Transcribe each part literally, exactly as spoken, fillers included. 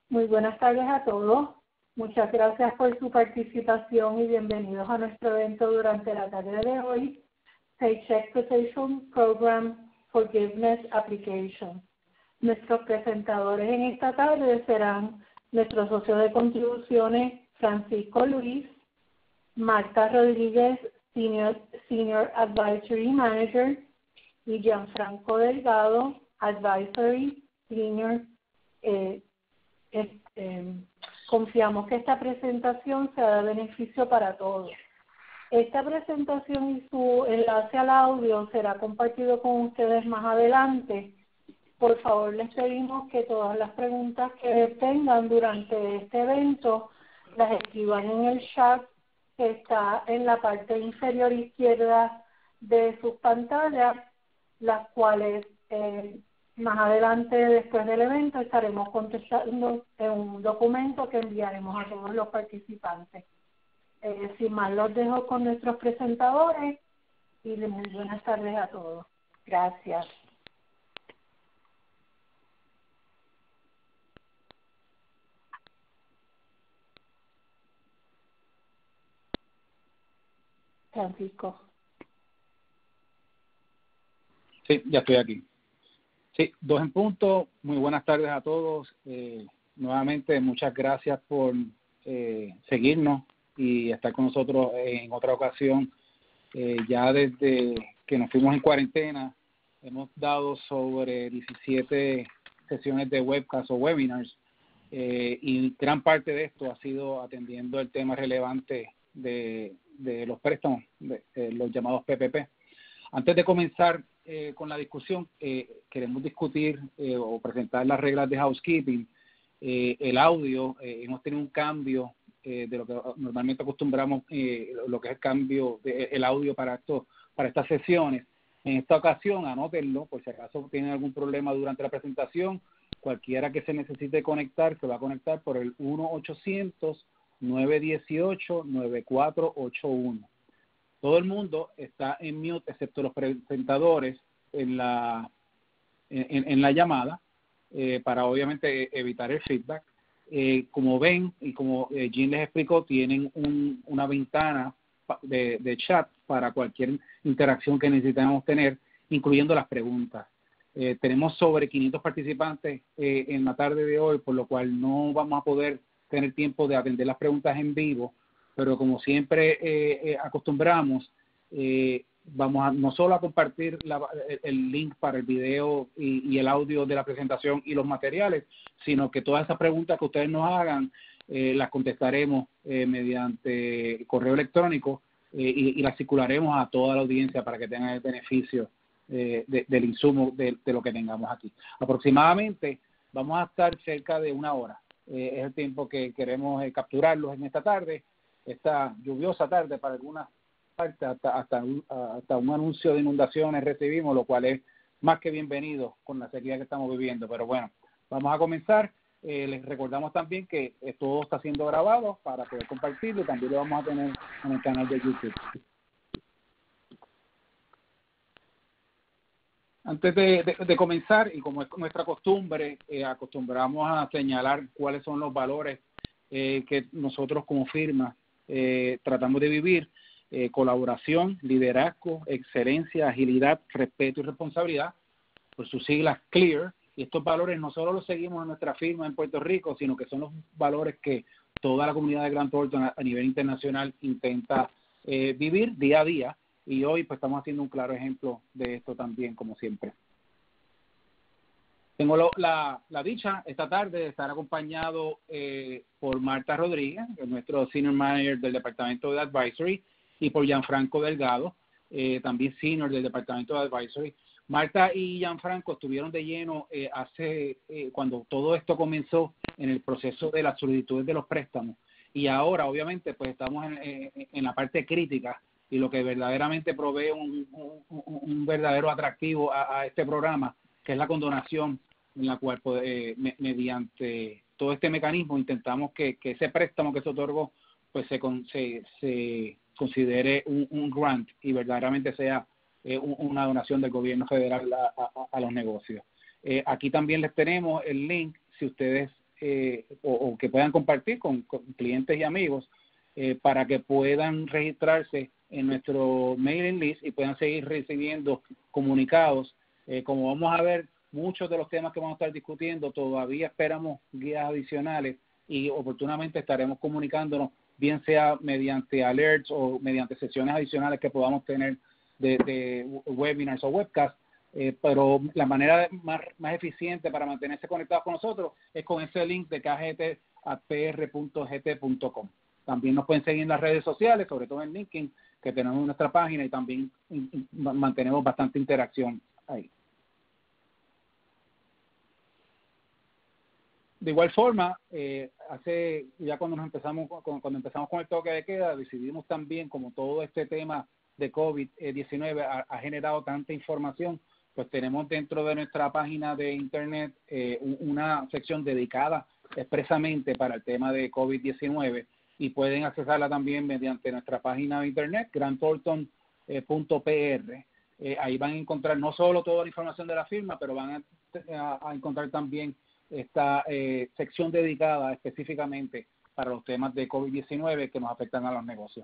Muy buenas tardes a todos. Muchas gracias por su participación y bienvenidos a nuestro evento durante la tarde de hoy, Paycheck Protection Program Forgiveness Application. Nuestros presentadores en esta tarde serán nuestro socio de contribuciones, Francisco Luis, Marta Rodríguez, Senior, Senior Advisory Manager, y Gianfranco Delgado, Advisory Senior. Eh, este, confiamos que esta presentación sea de beneficio para todos. Esta presentación y su enlace al audio será compartido con ustedes más adelante. Por favor, les pedimos que todas las preguntas que tengan durante este evento las escriban en el chat que está en la parte inferior izquierda de sus pantallas, las cuales eh, más adelante, después del evento, estaremos contestando en un documento que enviaremos a todos los participantes. Eh, sin más, los dejo con nuestros presentadores y muy buenas tardes a todos. Gracias. Francisco. Sí, ya estoy aquí. Sí, dos en punto. Muy buenas tardes a todos. Eh, nuevamente, muchas gracias por eh, seguirnos y estar con nosotros en otra ocasión. Eh, ya desde que nos fuimos en cuarentena, hemos dado sobre diecisiete sesiones de webcast o webinars eh, y gran parte de esto ha sido atendiendo el tema relevante de, de los préstamos, de, de los llamados P P P. Antes de comenzar eh, con la discusión, eh, queremos discutir eh, o presentar las reglas de housekeeping. Eh, el audio, eh, hemos tenido un cambio eh, de lo que normalmente acostumbramos, eh, lo que es el cambio del de, audio para, esto, para estas sesiones. En esta ocasión, anótenlo, por si acaso tienen algún problema durante la presentación, cualquiera que se necesite conectar, se va a conectar por el uno ochocientos, nueve uno ocho, nueve cuatro ocho uno. Todo el mundo está en mute, excepto los presentadores en la, en, en la llamada, eh, para obviamente evitar el feedback. Eh, como ven y como eh, Jean les explicó, tienen un, una ventana de, de chat para cualquier interacción que necesitamos tener, incluyendo las preguntas. Eh, tenemos sobre quinientos participantes eh, en la tarde de hoy, por lo cual no vamos a poder tener tiempo de atender las preguntas en vivo, pero como siempre eh, eh, acostumbramos, eh, vamos a no solo a compartir la, el link para el video y, y el audio de la presentación y los materiales, sino que todas esas preguntas que ustedes nos hagan eh, las contestaremos eh, mediante correo electrónico eh, y, y las circularemos a toda la audiencia para que tengan el beneficio eh, de, del insumo de, de lo que tengamos aquí. Aproximadamente vamos a estar cerca de una hora. Eh, es el tiempo que queremos eh, capturarlos en esta tarde. Esta lluviosa tarde para algunas partes, hasta, hasta, hasta un anuncio de inundaciones recibimos, lo cual es más que bienvenido con la sequía que estamos viviendo. Pero bueno, vamos a comenzar. Eh, les recordamos también que eh, todo está siendo grabado para poder compartirlo y también lo vamos a tener en el canal de YouTube. Antes de, de, de comenzar, y como es nuestra costumbre, eh, acostumbramos a señalar cuáles son los valores eh, que nosotros como firma Eh, tratamos de vivir: eh, colaboración, liderazgo, excelencia, agilidad, respeto y responsabilidad, por sus siglas CLEAR. Y estos valores no solo los seguimos en nuestra firma en Puerto Rico, sino que son los valores que toda la comunidad de Grant Thornton a, a nivel internacional intenta eh, vivir día a día, y hoy pues estamos haciendo un claro ejemplo de esto también, como siempre. Tengo lo, la, la dicha esta tarde de estar acompañado eh, por Marta Rodríguez, que es nuestro Senior Manager del Departamento de Advisory, y por Gianfranco Delgado, eh, también Senior del Departamento de Advisory. Marta y Gianfranco estuvieron de lleno eh, hace eh, cuando todo esto comenzó en el proceso de las solicitudes de los préstamos, y ahora obviamente pues estamos en, en, en la parte crítica y lo que verdaderamente provee un, un, un verdadero atractivo a, a este programa, que es la condonación, en la cual eh, me, mediante todo este mecanismo intentamos que, que ese préstamo que se otorgó pues se, se, se considere un, un grant y verdaderamente sea eh, un, una donación del gobierno federal a, a, a los negocios. Eh, aquí también les tenemos el link, si ustedes eh, o, o que puedan compartir con, con clientes y amigos eh, para que puedan registrarse en nuestro mailing list y puedan seguir recibiendo comunicados. Eh, como vamos a ver, muchos de los temas que vamos a estar discutiendo todavía esperamos guías adicionales y oportunamente estaremos comunicándonos, bien sea mediante alerts o mediante sesiones adicionales que podamos tener de, de webinars o webcasts. Eh, pero la manera más, más eficiente para mantenerse conectados con nosotros es con ese link de k g t arroba p r punto g t punto com. También nos pueden seguir en las redes sociales, sobre todo en LinkedIn, que tenemos nuestra página y también in, in, mantenemos bastante interacción ahí. De igual forma, eh, hace ya cuando nos empezamos cuando empezamos con el toque de queda, decidimos también, como todo este tema de COVID diecinueve ha, ha generado tanta información, pues tenemos dentro de nuestra página de internet eh, una sección dedicada expresamente para el tema de COVID diecinueve y pueden accesarla también mediante nuestra página de internet, grant thornton punto p r. Eh, ahí van a encontrar no solo toda la información de la firma, pero van a, a, a encontrar también esta eh, sección dedicada específicamente para los temas de COVID diecinueve que nos afectan a los negocios.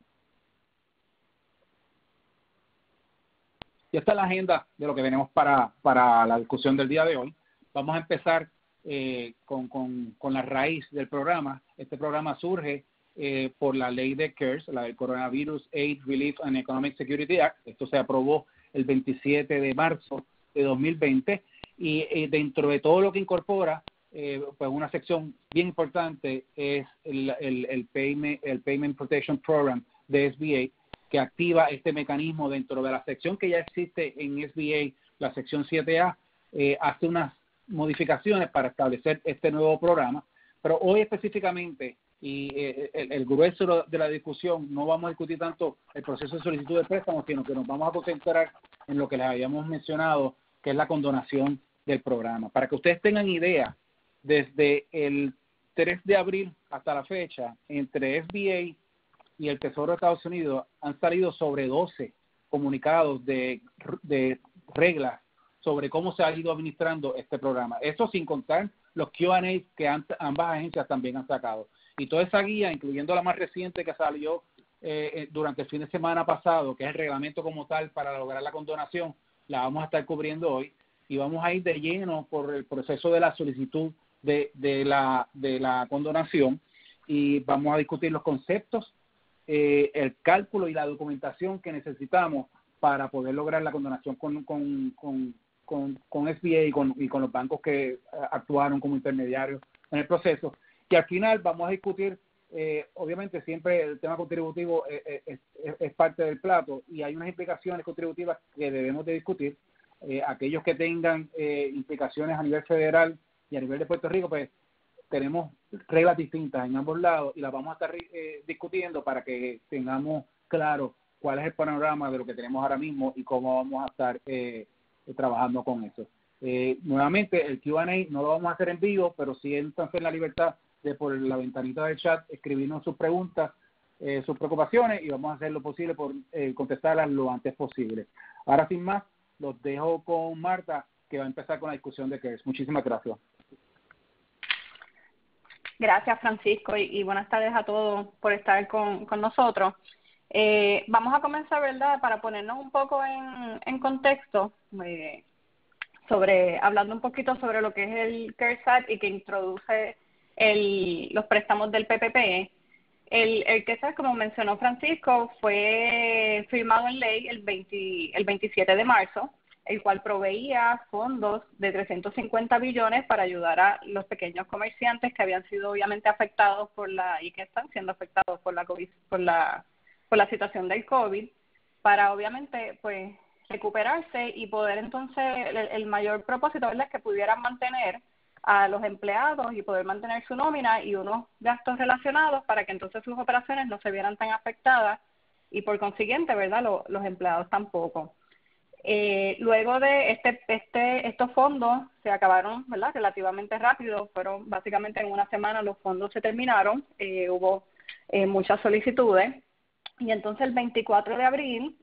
Y esta es la agenda de lo que tenemos para, para la discusión del día de hoy. Vamos a empezar eh, con, con, con la raíz del programa. Este programa surge eh, por la ley de CARES, la del Coronavirus Aid, Relief and Economic Security Act. Esto se aprobó el veintisiete de marzo de dos mil veinte y eh, dentro de todo lo que incorpora, eh, pues una sección bien importante es el, el, el, Payment, el Payment Protection Program de S B A, que activa este mecanismo dentro de la sección que ya existe en S B A, la sección siete A, eh, hace unas modificaciones para establecer este nuevo programa, pero hoy específicamente, y eh, el, el grueso de la discusión, no vamos a discutir tanto el proceso de solicitud de préstamo, sino que nos vamos a concentrar en lo que les habíamos mencionado, que es la condonación del programa. Para que ustedes tengan idea, desde el tres de abril hasta la fecha, entre S B A y el Tesoro de Estados Unidos han salido sobre doce comunicados de, de reglas sobre cómo se ha ido administrando este programa. Eso sin contar los Q and A que han, ambas agencias también han sacado. Y toda esa guía, incluyendo la más reciente que salió eh, durante el fin de semana pasado, que es el reglamento como tal para lograr la condonación, la vamos a estar cubriendo hoy. Y vamos a ir de lleno por el proceso de la solicitud de, de, la, de la condonación y vamos a discutir los conceptos, Eh, el cálculo y la documentación que necesitamos para poder lograr la condonación con, con, con, con, con S B A y con, y con los bancos que actuaron como intermediarios en el proceso. Y al final vamos a discutir, eh, obviamente siempre el tema contributivo es, es, es, es parte del plato y hay unas implicaciones contributivas que debemos de discutir. Eh, aquellos que tengan eh, implicaciones a nivel federal y a nivel de Puerto Rico, pues tenemos reglas distintas en ambos lados y las vamos a estar eh, discutiendo para que tengamos claro cuál es el panorama de lo que tenemos ahora mismo y cómo vamos a estar eh, trabajando con eso. Eh, nuevamente, el Q and A no lo vamos a hacer en vivo, pero sí entonces en la libertad de por la ventanita del chat escribirnos sus preguntas, eh, sus preocupaciones y vamos a hacer lo posible por eh, contestarlas lo antes posible. Ahora sin más, los dejo con Marta, que va a empezar con la discusión de CARES. Muchísimas gracias. Gracias, Francisco, y, y buenas tardes a todos por estar con, con nosotros. Eh, vamos a comenzar, ¿verdad?, para ponernos un poco en, en contexto, eh, sobre hablando un poquito sobre lo que es el CARES Act y que introduce el, los préstamos del P P P. El, el CARES Act, como mencionó Francisco, fue firmado en ley el, veinte, el veintisiete de marzo, el cual proveía fondos de trescientos cincuenta billones para ayudar a los pequeños comerciantes que habían sido obviamente afectados por la y que están siendo afectados por la COVID, por la por la situación del COVID, para obviamente pues recuperarse y poder entonces el, el mayor propósito, ¿verdad?, es que pudieran mantener a los empleados y poder mantener su nómina y unos gastos relacionados para que entonces sus operaciones no se vieran tan afectadas y por consiguiente, ¿verdad?, Lo, los empleados tampoco. Eh, luego de este, este, estos fondos se acabaron, ¿verdad?, relativamente rápido, fueron básicamente en una semana los fondos se terminaron, eh, hubo eh, muchas solicitudes y entonces el veinticuatro de abril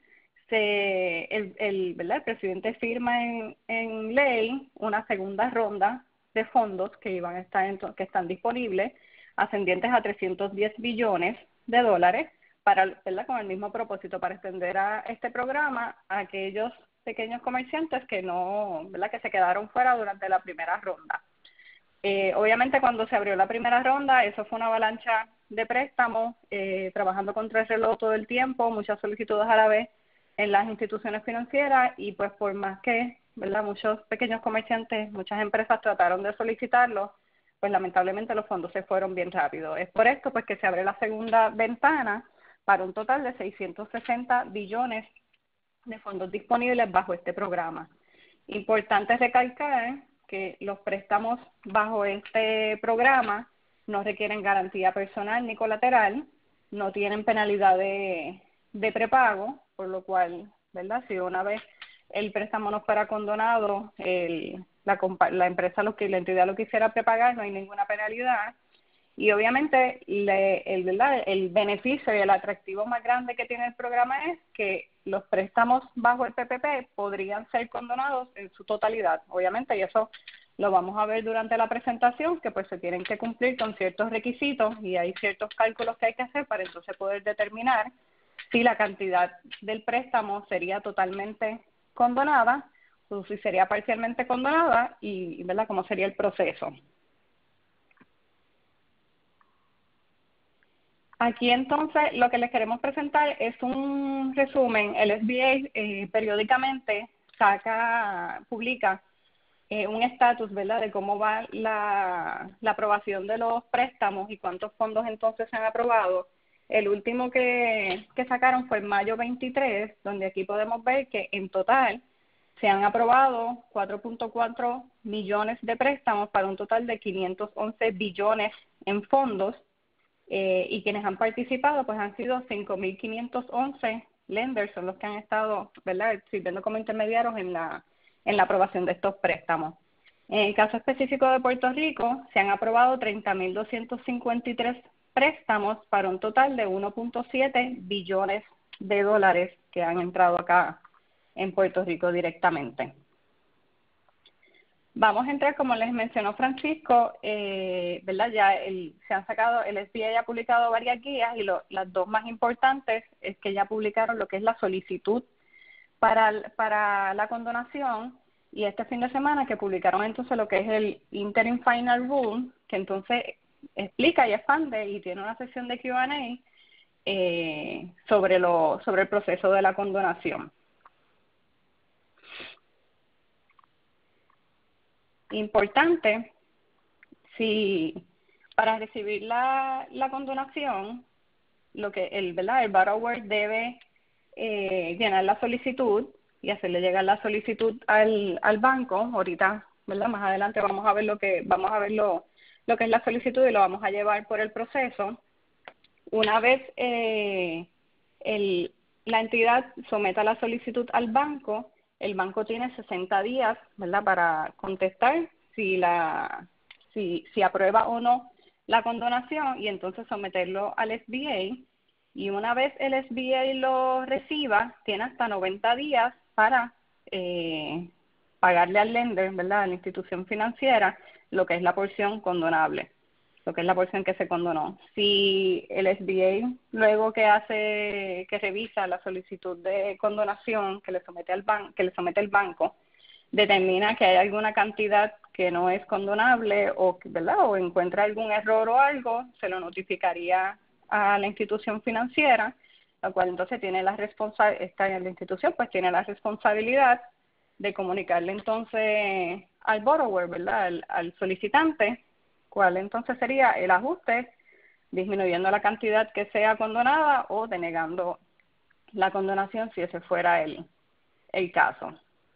se, el, el, ¿verdad?, el presidente firma en, en ley una segunda ronda de fondos que iban a estar en, que están disponibles, ascendientes a trescientos diez billones de dólares, para, ¿verdad?, con el mismo propósito, para extender a este programa a aquellos pequeños comerciantes que no, ¿verdad?, que se quedaron fuera durante la primera ronda. Eh, obviamente, cuando se abrió la primera ronda, eso fue una avalancha de préstamos, eh, trabajando contra el reloj todo el tiempo, muchas solicitudes a la vez en las instituciones financieras, y pues por más que, ¿verdad?, muchos pequeños comerciantes, muchas empresas trataron de solicitarlo, pues lamentablemente los fondos se fueron bien rápido. Es por esto pues que se abre la segunda ventana para un total de seiscientos sesenta billones de fondos disponibles bajo este programa. Importante recalcar que los préstamos bajo este programa no requieren garantía personal ni colateral, no tienen penalidad de, de prepago, por lo cual, ¿verdad?, si una vez el préstamo no fuera condonado, el, la, la empresa, lo que la entidad lo quisiera prepagar, no hay ninguna penalidad. Y obviamente le, el, ¿verdad?, el beneficio y el atractivo más grande que tiene el programa es que los préstamos bajo el P P P podrían ser condonados en su totalidad, obviamente, y eso lo vamos a ver durante la presentación, que pues se tienen que cumplir con ciertos requisitos y hay ciertos cálculos que hay que hacer para entonces poder determinar si la cantidad del préstamo sería totalmente condonada o si sería parcialmente condonada y, ¿verdad?, cómo sería el proceso. Aquí entonces lo que les queremos presentar es un resumen. El S B A eh, periódicamente saca, publica eh, un estatus, ¿verdad?, de cómo va la, la aprobación de los préstamos y cuántos fondos entonces se han aprobado. El último que, que sacaron fue en mayo veintitrés, donde aquí podemos ver que en total se han aprobado cuatro punto cuatro millones de préstamos para un total de quinientos once billones en fondos. Eh, y quienes han participado pues han sido cinco mil quinientos once lenders, son los que han estado, ¿verdad?, sirviendo como intermediarios en la, en la aprobación de estos préstamos. En el caso específico de Puerto Rico, se han aprobado treinta mil doscientos cincuenta y tres préstamos para un total de uno punto siete billones de dólares que han entrado acá en Puerto Rico directamente. Vamos a entrar, como les mencionó Francisco, eh, ¿verdad? Ya el, se han sacado, el S B A ya ha publicado varias guías y lo, las dos más importantes es que ya publicaron lo que es la solicitud para, para la condonación, y este fin de semana que publicaron entonces lo que es el Interim Final Rule, que entonces explica y expande y tiene una sesión de Q and A eh, sobre, lo, sobre el proceso de la condonación. Importante, si para recibir la, la condonación, lo que el, ¿verdad?, el borrower debe eh, llenar la solicitud y hacerle llegar la solicitud al, al banco. Ahorita, ¿verdad?, más adelante vamos a ver lo que vamos a ver lo, lo que es la solicitud y lo vamos a llevar por el proceso. Una vez eh, el, la entidad someta la solicitud al banco, el banco tiene sesenta días, ¿verdad?, para contestar si la si, si aprueba o no la condonación y entonces someterlo al S B A. Y una vez el S B A lo reciba, tiene hasta noventa días para eh, pagarle al lender, ¿verdad?, a la institución financiera, lo que es la porción condonable, lo que es la porción que se condonó. Si el S B A, luego que hace, que revisa la solicitud de condonación que le somete al ban que le somete el banco, determina que hay alguna cantidad que no es condonable o, ¿verdad?, o encuentra algún error o algo, se lo notificaría a la institución financiera, la cual entonces tiene la responsabilidad, esta la institución pues tiene la responsabilidad de comunicarle entonces al borrower, ¿verdad?, al, al solicitante, cuál entonces sería el ajuste, disminuyendo la cantidad que sea condonada o denegando la condonación si ese fuera el, el caso.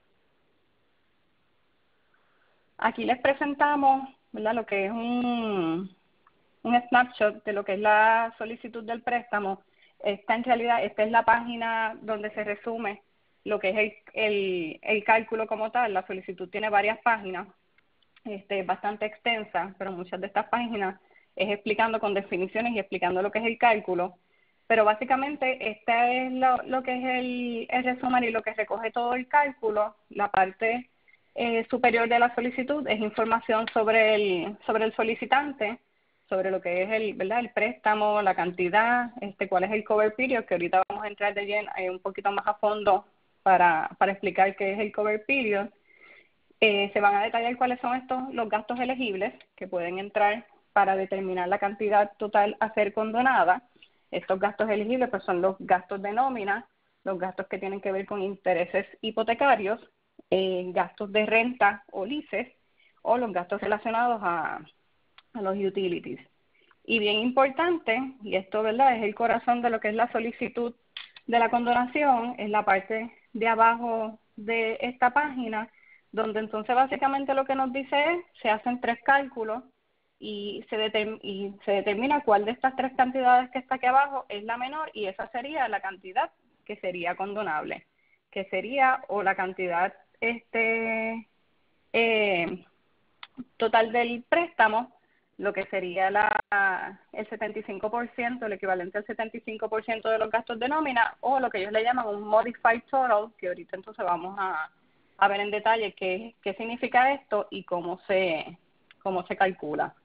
Aquí les presentamos, ¿verdad?, lo que es un, un snapshot de lo que es la solicitud del préstamo. Esta en realidad, esta es la página donde se resume lo que es el, el, el cálculo como tal. La solicitud tiene varias páginas, este, bastante extensa, pero muchas de estas páginas es explicando con definiciones y explicando lo que es el cálculo. Pero básicamente este es lo, lo que es el, el resumen y lo que recoge todo el cálculo. La parte eh, superior de la solicitud es información sobre el, sobre el solicitante, sobre lo que es el, ¿verdad? El préstamo, la cantidad, este, cuál es el cover period, que ahorita vamos a entrar de lleno eh, un poquito más a fondo para, para explicar qué es el cover period. Eh, se van a detallar cuáles son estos los gastos elegibles que pueden entrar para determinar la cantidad total a ser condonada. Estos gastos elegibles pues son los gastos de nómina, los gastos que tienen que ver con intereses hipotecarios, eh, gastos de renta o leases, o los gastos relacionados a, a los utilities. Y bien importante, y esto, ¿verdad?, es el corazón de lo que es la solicitud de la condonación, es la parte de abajo de esta página, donde entonces básicamente lo que nos dice es, se hacen tres cálculos y se, determ y se determina cuál de estas tres cantidades que está aquí abajo es la menor, y esa sería la cantidad que sería condonable, que sería o la cantidad este eh, total del préstamo, lo que sería la, el setenta y cinco por ciento, el equivalente al setenta y cinco por ciento de los gastos de nómina, o lo que ellos le llaman un modified total, que ahorita entonces vamos a, a ver en detalle qué, qué significa esto y cómo se, cómo se calcula.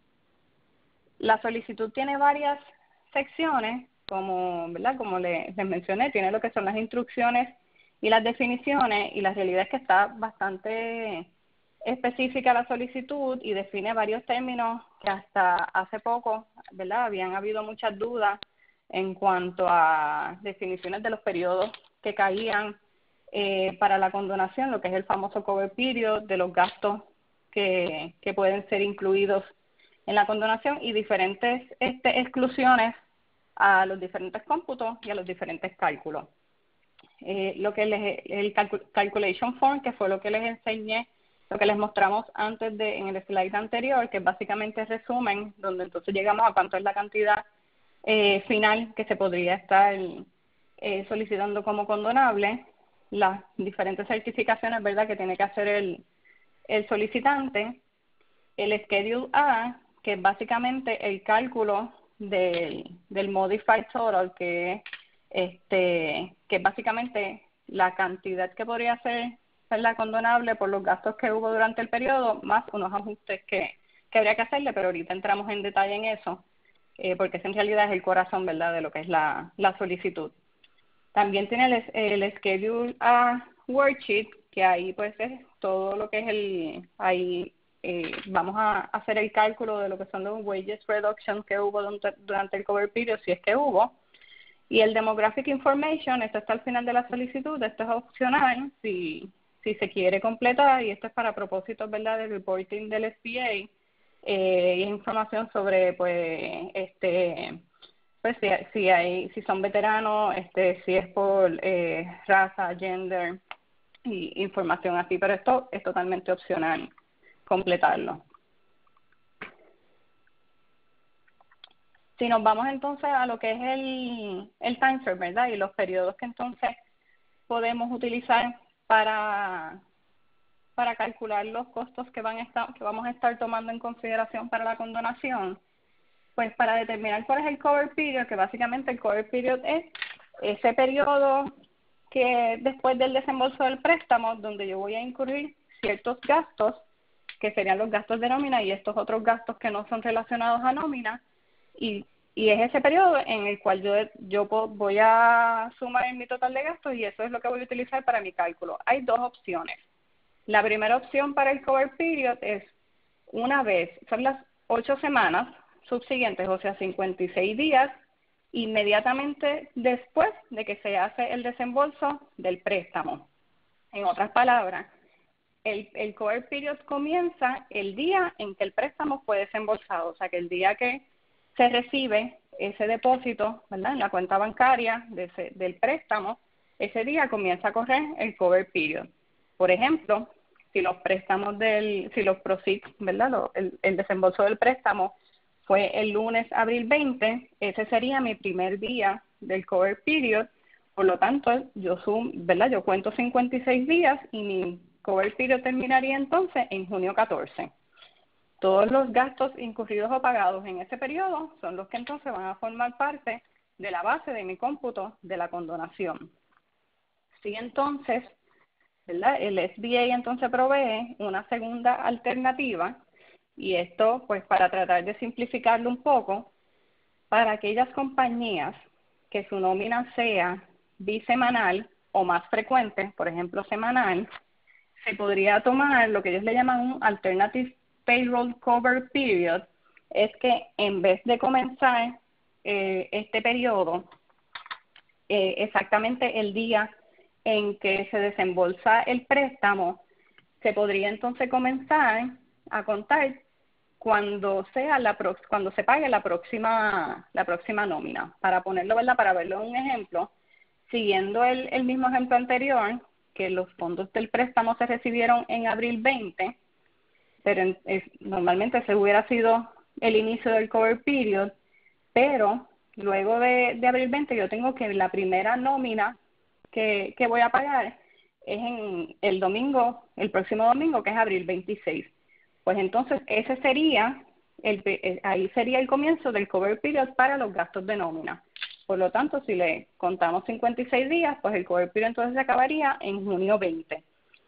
La solicitud tiene varias secciones, como, ¿verdad? Como le, les mencioné, tiene lo que son las instrucciones y las definiciones, y la realidad es que está bastante específica la solicitud y define varios términos que hasta hace poco, ¿verdad?, habían habido muchas dudas en cuanto a definiciones de los periodos que caían eh, para la condonación, lo que es el famoso cover period, de los gastos que, que pueden ser incluidos en la condonación, y diferentes este, exclusiones a los diferentes cómputos y a los diferentes cálculos. Eh, lo que les, el calcul calculation form, que fue lo que les enseñé, lo que les mostramos antes de en el slide anterior, que es básicamente el resumen, donde entonces llegamos a cuánto es la cantidad eh, final que se podría estar eh, solicitando como condonable, las diferentes certificaciones, ¿verdad?, que tiene que hacer el, el solicitante, el Schedule A, que es básicamente el cálculo del, del Modified Total, que es este, que es básicamente la cantidad que podría ser la condonable por los gastos que hubo durante el periodo, más unos ajustes que, que habría que hacerle, pero ahorita entramos en detalle en eso, eh, porque ese en realidad es el corazón, ¿verdad?, de lo que es la, la solicitud. También tiene el, el Schedule A Worksheet, que ahí pues es todo lo que es el, ahí eh, vamos a hacer el cálculo de lo que son los wages reduction que hubo durante, durante el cover period, si es que hubo. Y el Demographic Information, esto está al final de la solicitud, esto es opcional si, si se quiere completar, y esto es para propósitos, ¿verdad?, del reporting del S B A, eh, y es información sobre, pues, este, pues si, si hay, si son veteranos, este, si es por eh, raza, gender, y información así, pero esto es totalmente opcional completarlo. Si nos vamos entonces a lo que es el, el time frame, ¿verdad?, y los periodos que entonces podemos utilizar para, para calcular los costos que, van a estar, que vamos a estar tomando en consideración para la condonación, pues para determinar cuál es el cover period, que básicamente el cover period es ese periodo que después del desembolso del préstamo, donde yo voy a incurrir ciertos gastos, que serían los gastos de nómina y estos otros gastos que no son relacionados a nómina, y, y es ese periodo en el cual yo, yo voy a sumar en mi total de gastos, y eso es lo que voy a utilizar para mi cálculo. Hay dos opciones. La primera opción para el cover period es una vez, son las ocho semanas subsiguientes, o sea, cincuenta y seis días, inmediatamente después de que se hace el desembolso del préstamo. En otras palabras, el, el cover period comienza el día en que el préstamo fue desembolsado, o sea, que el día que se recibe ese depósito, ¿verdad?, en la cuenta bancaria de ese, del préstamo, ese día comienza a correr el cover period. Por ejemplo, si los préstamos del, si los proceeds, ¿verdad?, Lo, el, el desembolso del préstamo fue el lunes abril veinte, ese sería mi primer día del cover period, por lo tanto, yo sum, ¿verdad?, yo cuento cincuenta y seis días y mi cover period terminaría entonces en junio catorce. Todos los gastos incurridos o pagados en ese periodo son los que entonces van a formar parte de la base de mi cómputo de la condonación. Si entonces ¿verdad? El S B A entonces provee una segunda alternativa, y esto, pues, para tratar de simplificarlo un poco, para aquellas compañías que su nómina sea bisemanal o más frecuente, por ejemplo, semanal, se podría tomar lo que ellos le llaman un Alternative Payroll Cover Period. Es que en vez de comenzar eh, este periodo eh, exactamente el día en que se desembolsa el préstamo, se podría entonces comenzar a contar cuando sea la pro, cuando se pague la próxima la próxima nómina. Para ponerlo, ¿verdad? Para verlo en un ejemplo, siguiendo el, el mismo ejemplo anterior, que los fondos del préstamo se recibieron en abril veinte, pero en, es, normalmente ese hubiera sido el inicio del cover period, pero luego de, de abril veinte yo tengo que la primera nómina que, que voy a pagar es en el domingo, el próximo domingo, que es abril veintiséis. Pues entonces ese sería, el, ahí sería el comienzo del cover period para los gastos de nómina. Por lo tanto, si le contamos cincuenta y seis días, pues el cover period entonces se acabaría en junio veinte.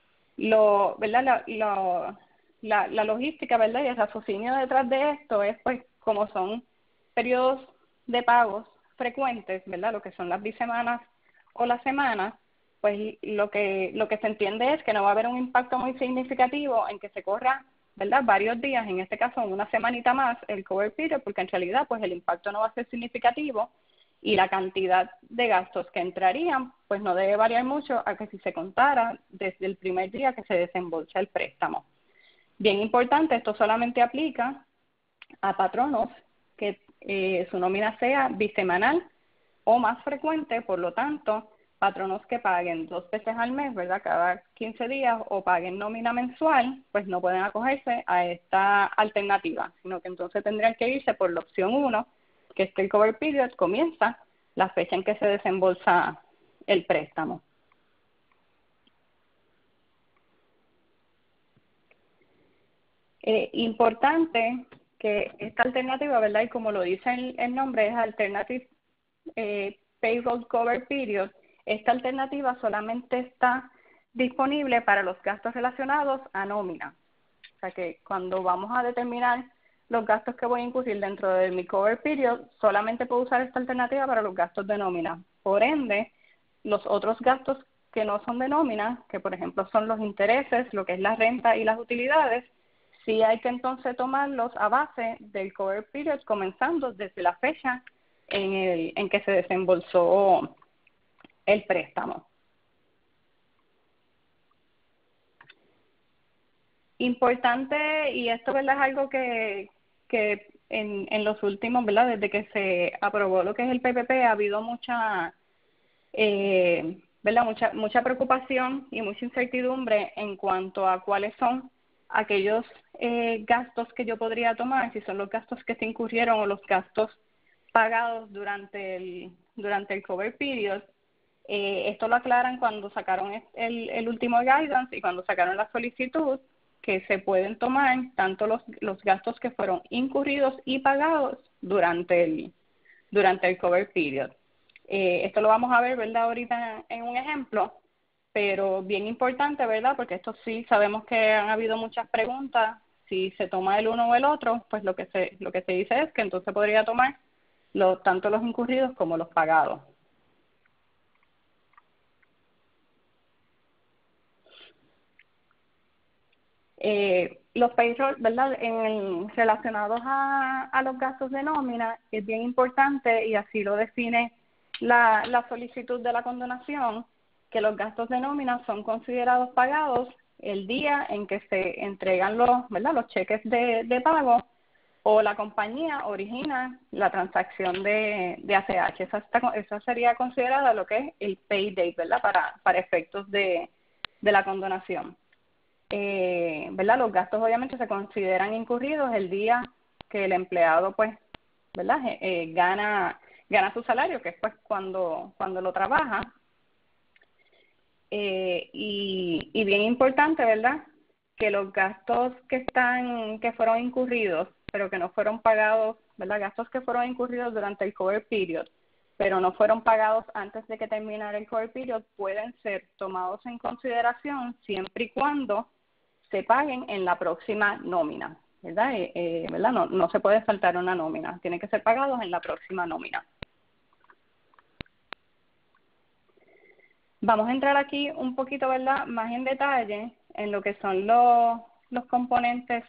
Lo, ¿verdad? La, la, la, la logística, ¿verdad? Y el raciocinio detrás de esto es, pues, como son periodos de pagos frecuentes, ¿verdad? Lo que son las bisemanas o las semanas, pues lo que lo que se entiende es que no va a haber un impacto muy significativo en que se corra, ¿verdad?, varios días, en este caso una semanita más, el cover period, porque en realidad pues el impacto no va a ser significativo y la cantidad de gastos que entrarían pues no debe variar mucho a que si se contara desde el primer día que se desembolsa el préstamo. Bien importante, esto solamente aplica a patronos que eh, su nómina sea bisemanal o más frecuente, por lo tanto, patronos que paguen dos veces al mes, ¿verdad?, cada quince días, o paguen nómina mensual, pues no pueden acogerse a esta alternativa, sino que entonces tendrían que irse por la opción uno, que es que el cover period comienza la fecha en que se desembolsa el préstamo. Eh, importante que esta alternativa, ¿verdad?, y como lo dice el, el nombre, es Alternative eh, Payroll Cover Period. Esta alternativa solamente está disponible para los gastos relacionados a nómina. O sea que cuando vamos a determinar los gastos que voy a incurrir dentro de mi cover period, solamente puedo usar esta alternativa para los gastos de nómina. Por ende, los otros gastos que no son de nómina, que por ejemplo son los intereses, lo que es la renta y las utilidades, sí hay que entonces tomarlos a base del cover period, comenzando desde la fecha en, el, en que se desembolsó el préstamo. Importante, y esto, ¿verdad?, es algo que, que en, en los últimos, ¿verdad?, desde que se aprobó lo que es el P P P, ha habido mucha, eh, ¿verdad?, mucha, mucha preocupación y mucha incertidumbre en cuanto a cuáles son aquellos eh, gastos que yo podría tomar, si son los gastos que se incurrieron o los gastos pagados durante el, durante el cover period. Eh, esto lo aclaran cuando sacaron el, el último guidance y cuando sacaron la solicitud, que se pueden tomar tanto los, los gastos que fueron incurridos y pagados durante el, durante el cover period. Eh, esto lo vamos a ver, ¿verdad?, ahorita en un ejemplo, pero bien importante, ¿verdad?, porque esto sí sabemos que han habido muchas preguntas. Si se toma el uno o el otro, pues lo que se, lo que se dice es que entonces podría tomar los, tanto los incurridos como los pagados. Eh, los payroll, ¿verdad?, en, relacionados a, a los gastos de nómina, es bien importante, y así lo define la, la solicitud de la condonación, que los gastos de nómina son considerados pagados el día en que se entregan los, ¿verdad?, los cheques de, de pago o la compañía origina la transacción de, de A C H. Esa, está, esa sería considerada lo que es el pay date, ¿verdad?, para, para efectos de, de la condonación. Eh, ¿verdad? Los gastos obviamente se consideran incurridos el día que el empleado, pues, ¿verdad?, eh, gana gana su salario, que es pues cuando cuando lo trabaja. Eh, y, y bien importante, ¿verdad?, que los gastos que están que fueron incurridos, pero que no fueron pagados, ¿verdad?, gastos que fueron incurridos durante el cover period, pero no fueron pagados antes de que terminara el cover period, pueden ser tomados en consideración siempre y cuando se paguen en la próxima nómina, ¿verdad? Eh, eh, ¿verdad? No, no se puede saltar una nómina, tienen que ser pagados en la próxima nómina. Vamos a entrar aquí un poquito, ¿verdad?, más en detalle en lo que son los, los componentes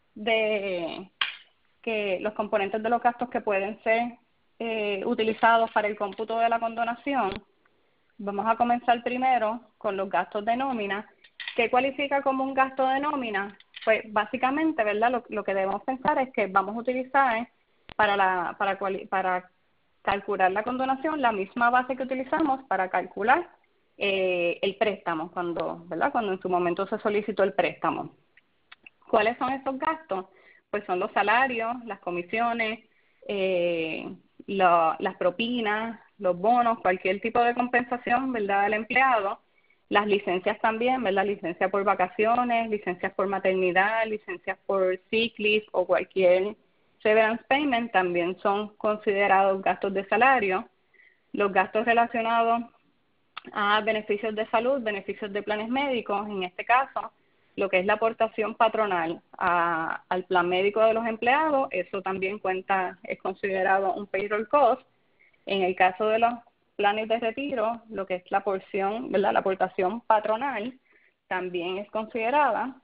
de que los componentes de los gastos que pueden ser eh, utilizados para el cómputo de la condonación. Vamos a comenzar primero con los gastos de nómina. ¿Qué cualifica como un gasto de nómina? Pues básicamente, ¿verdad? Lo, lo que debemos pensar es que vamos a utilizar para la para para calcular la condonación la misma base que utilizamos para calcular eh, el préstamo, cuando, ¿verdad? Cuando en su momento se solicitó el préstamo. ¿Cuáles son estos gastos? Pues son los salarios, las comisiones, eh, lo, las propinas, los bonos, cualquier tipo de compensación, ¿verdad?, del empleado. Las licencias también, ¿verdad? Licencia por vacaciones, licencias por maternidad, licencias por sick leave o cualquier severance payment también son considerados gastos de salario. Los gastos relacionados a beneficios de salud, beneficios de planes médicos, en este caso, lo que es la aportación patronal a, al plan médico de los empleados, eso también cuenta, es considerado un payroll cost. En el caso de los planes de retiro, lo que es la porción, ¿verdad?, la aportación patronal, también es considerada.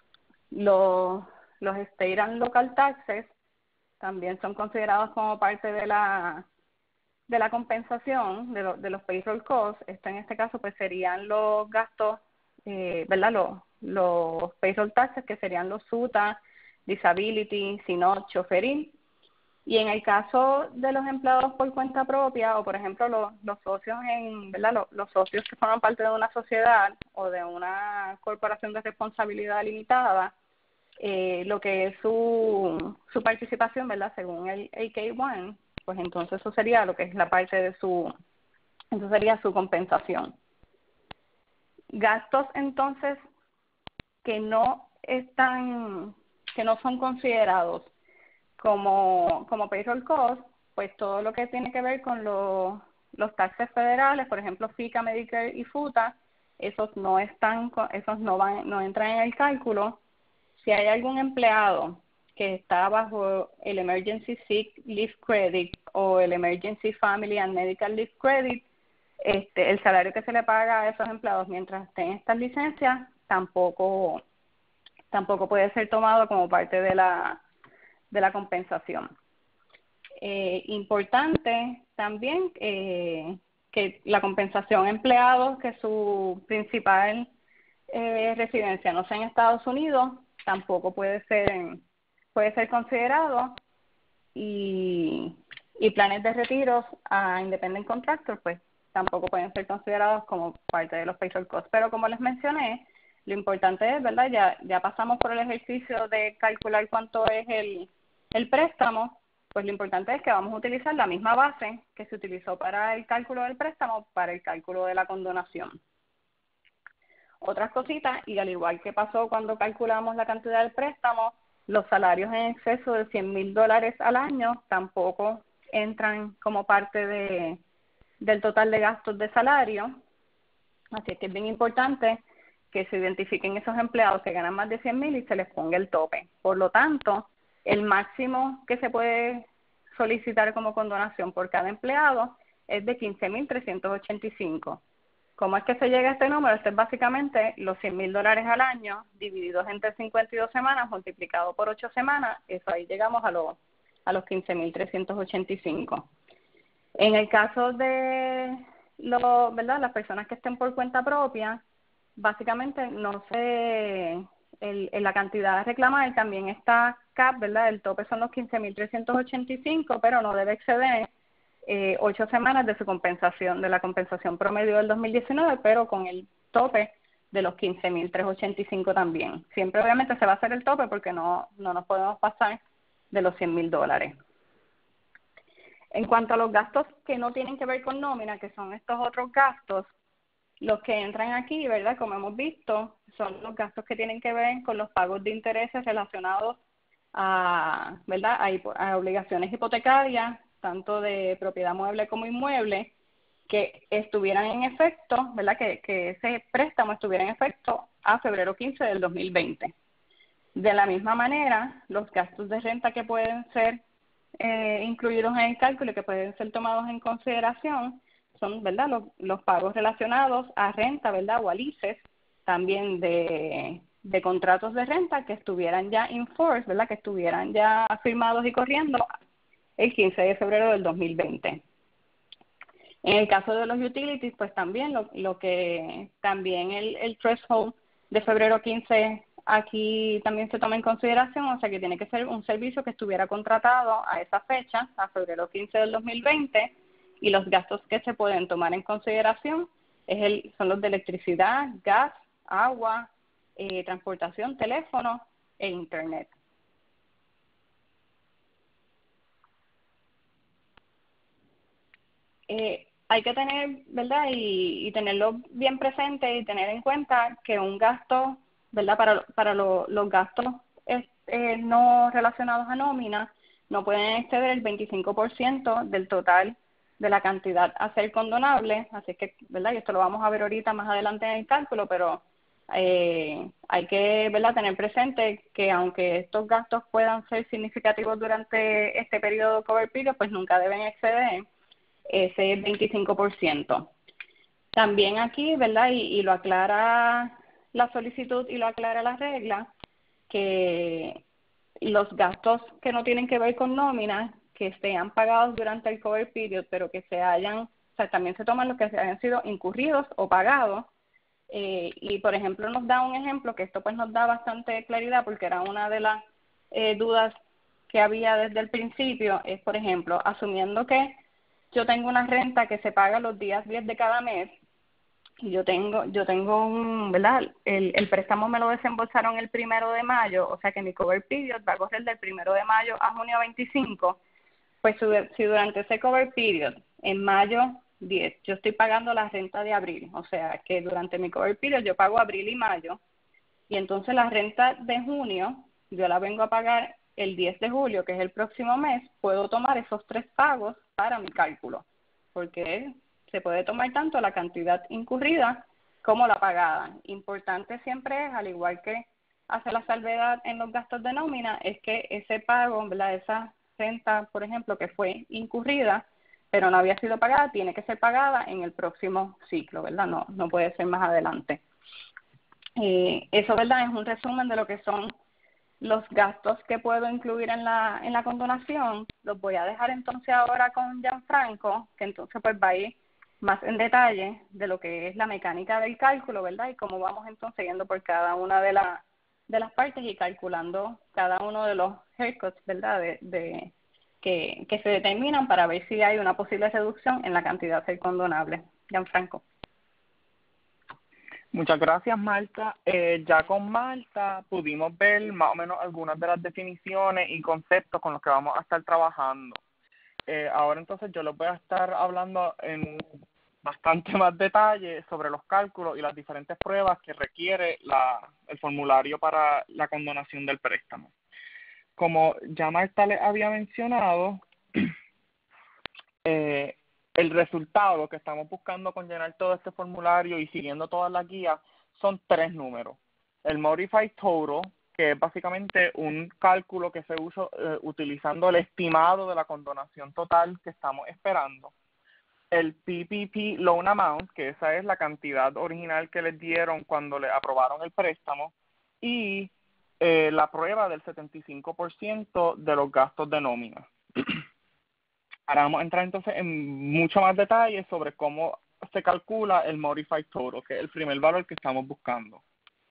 Los, los state and local taxes también son considerados como parte de la de la compensación de, lo, de los payroll costs. Esto en este caso pues serían los gastos, eh, ¿verdad?, los, los payroll taxes, que serían los S U T A, disability, S I N O T, choferil. Y en el caso de los empleados por cuenta propia, o por ejemplo los, los socios en, ¿verdad?, los, los socios que forman parte de una sociedad o de una corporación de responsabilidad limitada, eh, lo que es su, su participación, ¿verdad?, según el A K uno, pues entonces eso sería lo que es la parte de su, eso sería su compensación. Gastos entonces que no están, que no son considerados como, como payroll cost, pues todo lo que tiene que ver con los, los taxes federales, por ejemplo, FICA, Medicare y FUTA, esos no están, esos no van, no entran en el cálculo. Si hay algún empleado que está bajo el Emergency Sick Leave Credit o el Emergency Family and Medical Leave Credit, este, el salario que se le paga a esos empleados mientras estén estas licencias tampoco, tampoco puede ser tomado como parte de la, de la compensación. Eh, importante también eh, que la compensación a empleados que su principal eh, residencia no sea en Estados Unidos tampoco puede ser en, puede ser considerado, y, y planes de retiros a independent contractors pues tampoco pueden ser considerados como parte de los payroll costs. Pero como les mencioné, lo importante es, ¿verdad?, ya, ya pasamos por el ejercicio de calcular cuánto es el, el préstamo, pues lo importante es que vamos a utilizar la misma base que se utilizó para el cálculo del préstamo para el cálculo de la condonación. Otras cositas, y al igual que pasó cuando calculamos la cantidad del préstamo, los salarios en exceso de cien mil dólares al año tampoco entran como parte de, del total de gastos de salario. Así es que es bien importante que se identifiquen esos empleados que ganan más de cien mil y se les ponga el tope. Por lo tanto, el máximo que se puede solicitar como condonación por cada empleado es de quince mil trescientos ochenta y cinco. ¿Cómo es que se llega a este número? Este es básicamente los cien mil dólares al año divididos entre cincuenta y dos semanas multiplicado por ocho semanas. Eso ahí llegamos a los, a los quince mil trescientos ochenta y cinco. En el caso de lo, ¿verdad?, las personas que estén por cuenta propia, básicamente no sé, el, en la cantidad a reclamar también está cap, ¿verdad? El tope son los quince mil trescientos ochenta y cinco, pero no debe exceder eh, ocho semanas de su compensación, de la compensación promedio del dos mil diecinueve, pero con el tope de los quince mil trescientos ochenta y cinco también. Siempre obviamente se va a hacer el tope porque no, no nos podemos pasar de los cien mil dólares. En cuanto a los gastos que no tienen que ver con nómina, que son estos otros gastos, los que entran aquí, ¿verdad?, como hemos visto, son los gastos que tienen que ver con los pagos de intereses relacionados a, ¿verdad?, a, a obligaciones hipotecarias, tanto de propiedad mueble como inmueble, que estuvieran en efecto, ¿verdad? Que, que ese préstamo estuviera en efecto a febrero quince del dos mil veinte. De la misma manera, los gastos de renta que pueden ser eh, incluidos en el cálculo y que pueden ser tomados en consideración son, ¿verdad? Los, los pagos relacionados a renta, ¿verdad? O a leases, también de, de contratos de renta que estuvieran ya in force, ¿verdad? Que estuvieran ya firmados y corriendo el quince de febrero del dos mil veinte. En el caso de los utilities, pues también lo, lo que también el, el threshold de febrero quince aquí también se toma en consideración, o sea que tiene que ser un servicio que estuviera contratado a esa fecha, a febrero quince del dos mil veinte, y los gastos que se pueden tomar en consideración es el, son los de electricidad, gas, agua, eh, transportación, teléfono e internet. Eh, hay que tener, ¿verdad? Y, y tenerlo bien presente y tener en cuenta que un gasto, ¿verdad? Para, para lo, los gastos eh, no relacionados a nómina no pueden exceder el veinticinco por ciento del total de la cantidad a ser condonable. Así que, ¿verdad? Y esto lo vamos a ver ahorita más adelante en el cálculo, pero eh, hay que, ¿verdad? Tener presente que aunque estos gastos puedan ser significativos durante este periodo cover period, pues nunca deben exceder ese veinticinco por ciento. También aquí, ¿verdad? Y, y lo aclara la solicitud y lo aclara la regla, que los gastos que no tienen que ver con nómina, que sean pagados durante el cover period, pero que se hayan, o sea, también se toman los que se hayan sido incurridos o pagados. Eh, y, por ejemplo, nos da un ejemplo, que esto pues nos da bastante claridad, porque era una de las eh, dudas que había desde el principio, es, por ejemplo, asumiendo que yo tengo una renta que se paga los días diez de cada mes, y yo tengo, yo tengo un, ¿verdad? El, el préstamo me lo desembolsaron el primero de mayo, o sea que mi cover period va a correr del primero de mayo a junio veinticinco, pues si durante ese cover period, en mayo diez, yo estoy pagando la renta de abril, o sea que durante mi cover period yo pago abril y mayo, y entonces la renta de junio, yo la vengo a pagar el diez de julio, que es el próximo mes, puedo tomar esos tres pagos para mi cálculo, porque se puede tomar tanto la cantidad incurrida como la pagada. Importante siempre es, al igual que hacer la salvedad en los gastos de nómina, es que ese pago, ¿verdad? Esa renta, por ejemplo, que fue incurrida, pero no había sido pagada, tiene que ser pagada en el próximo ciclo, ¿verdad? No, no puede ser más adelante. Eh, eso, ¿verdad? Es un resumen de lo que son los gastos que puedo incluir en la en la condonación. Los voy a dejar entonces ahora con Gianfranco, que entonces pues va a ir más en detalle de lo que es la mecánica del cálculo, ¿verdad? Y cómo vamos entonces yendo por cada una de, la, de las partes y calculando cada uno de los haircuts, ¿verdad? De, de que, que se determinan para ver si hay una posible reducción en la cantidad del condonable. Gianfranco. Muchas gracias, Marta. Eh, ya con Marta pudimos ver más o menos algunas de las definiciones y conceptos con los que vamos a estar trabajando. Eh, ahora entonces yo les voy a estar hablando en bastante más detalle sobre los cálculos y las diferentes pruebas que requiere la, el formulario para la condonación del préstamo. Como ya Marta les había mencionado, eh, el resultado que estamos buscando con llenar todo este formulario y siguiendo todas las guías son tres números. El Modified Total, que es básicamente un cálculo que se usa eh, utilizando el estimado de la condonación total que estamos esperando. El P P P Loan Amount, que esa es la cantidad original que les dieron cuando le aprobaron el préstamo. Y eh, la prueba del setenta y cinco por ciento de los gastos de nómina. Ahora vamos a entrar entonces en mucho más detalle sobre cómo se calcula el Modified Total, que es el primer valor que estamos buscando.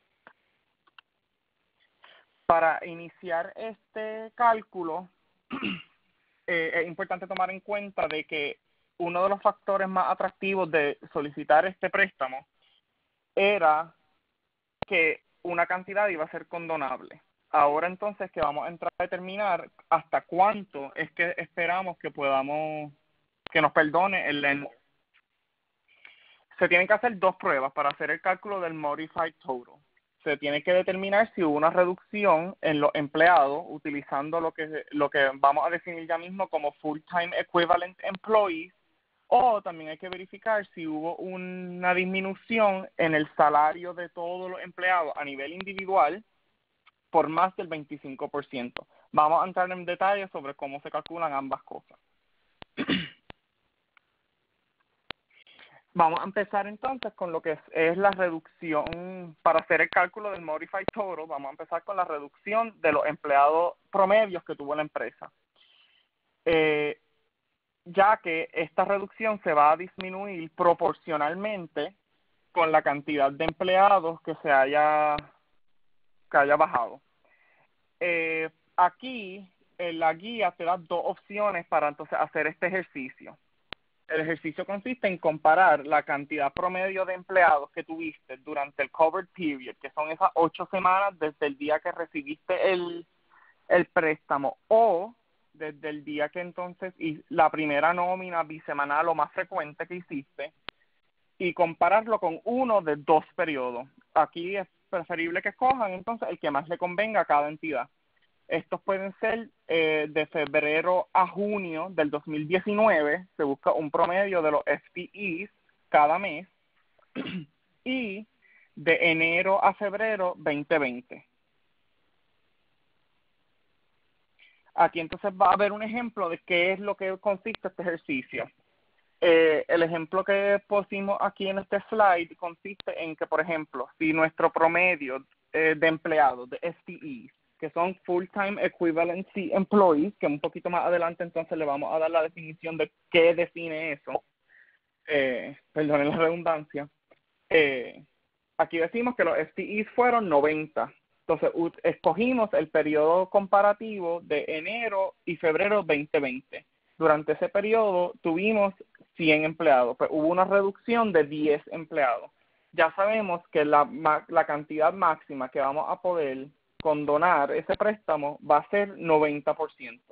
Para iniciar este cálculo, eh, es importante tomar en cuenta de que uno de los factores más atractivos de solicitar este préstamo era que una cantidad iba a ser condonable. Ahora entonces que vamos a entrar a determinar hasta cuánto es que esperamos que podamos, que nos perdone el lender. Se tienen que hacer dos pruebas para hacer el cálculo del Modified Total. se tiene que determinar si hubo una reducción en los empleados utilizando lo que lo que vamos a definir ya mismo como full-time equivalent employees, o también hay que verificar si hubo una disminución en el salario de todos los empleados a nivel individual por más del veinticinco por ciento. Vamos a entrar en detalle sobre cómo se calculan ambas cosas. Vamos a empezar entonces con lo que es, es la reducción, para hacer el cálculo del Modified Total, vamos a empezar con la reducción de los empleados promedios que tuvo la empresa. Eh, ya que esta reducción se va a disminuir proporcionalmente con la cantidad de empleados que se haya, que haya bajado. Eh, aquí, en la guía te da dos opciones para entonces hacer este ejercicio. El ejercicio consiste en comparar la cantidad promedio de empleados que tuviste durante el covered period, que son esas ocho semanas desde el día que recibiste el, el préstamo, o desde el día que entonces y la primera nómina bisemanal o más frecuente que hiciste, y compararlo con uno de dos periodos. Aquí es preferible que escojan entonces el que más le convenga a cada entidad. Estos pueden ser eh, de febrero a junio del dos mil diecinueve, se busca un promedio de los F T Es cada mes, y de enero a febrero veinte veinte. Aquí entonces va a haber un ejemplo de qué es lo que consiste este ejercicio. Eh, el ejemplo que pusimos aquí en este slide consiste en que, por ejemplo, si nuestro promedio eh, de empleados, de F T Es, que son Full-Time Equivalency Employees, que un poquito más adelante entonces le vamos a dar la definición de qué define eso, eh, perdonen la redundancia, eh, aquí decimos que los F T Es fueron noventa. Entonces, escogimos el periodo comparativo de enero y febrero veinte veinte. Durante ese periodo tuvimos cien empleados, pues hubo una reducción de diez empleados. Ya sabemos que la, la cantidad máxima que vamos a poder condonar ese préstamo va a ser noventa por ciento.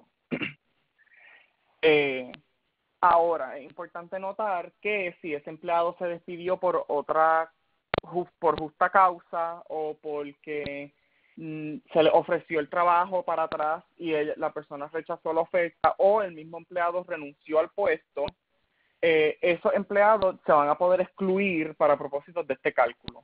eh, ahora, es importante notar que si ese empleado se despidió por otra, por justa causa o porque mm, se le ofreció el trabajo para atrás y ella, la persona rechazó la oferta, o el mismo empleado renunció al puesto, eh, esos empleados se van a poder excluir para propósitos de este cálculo.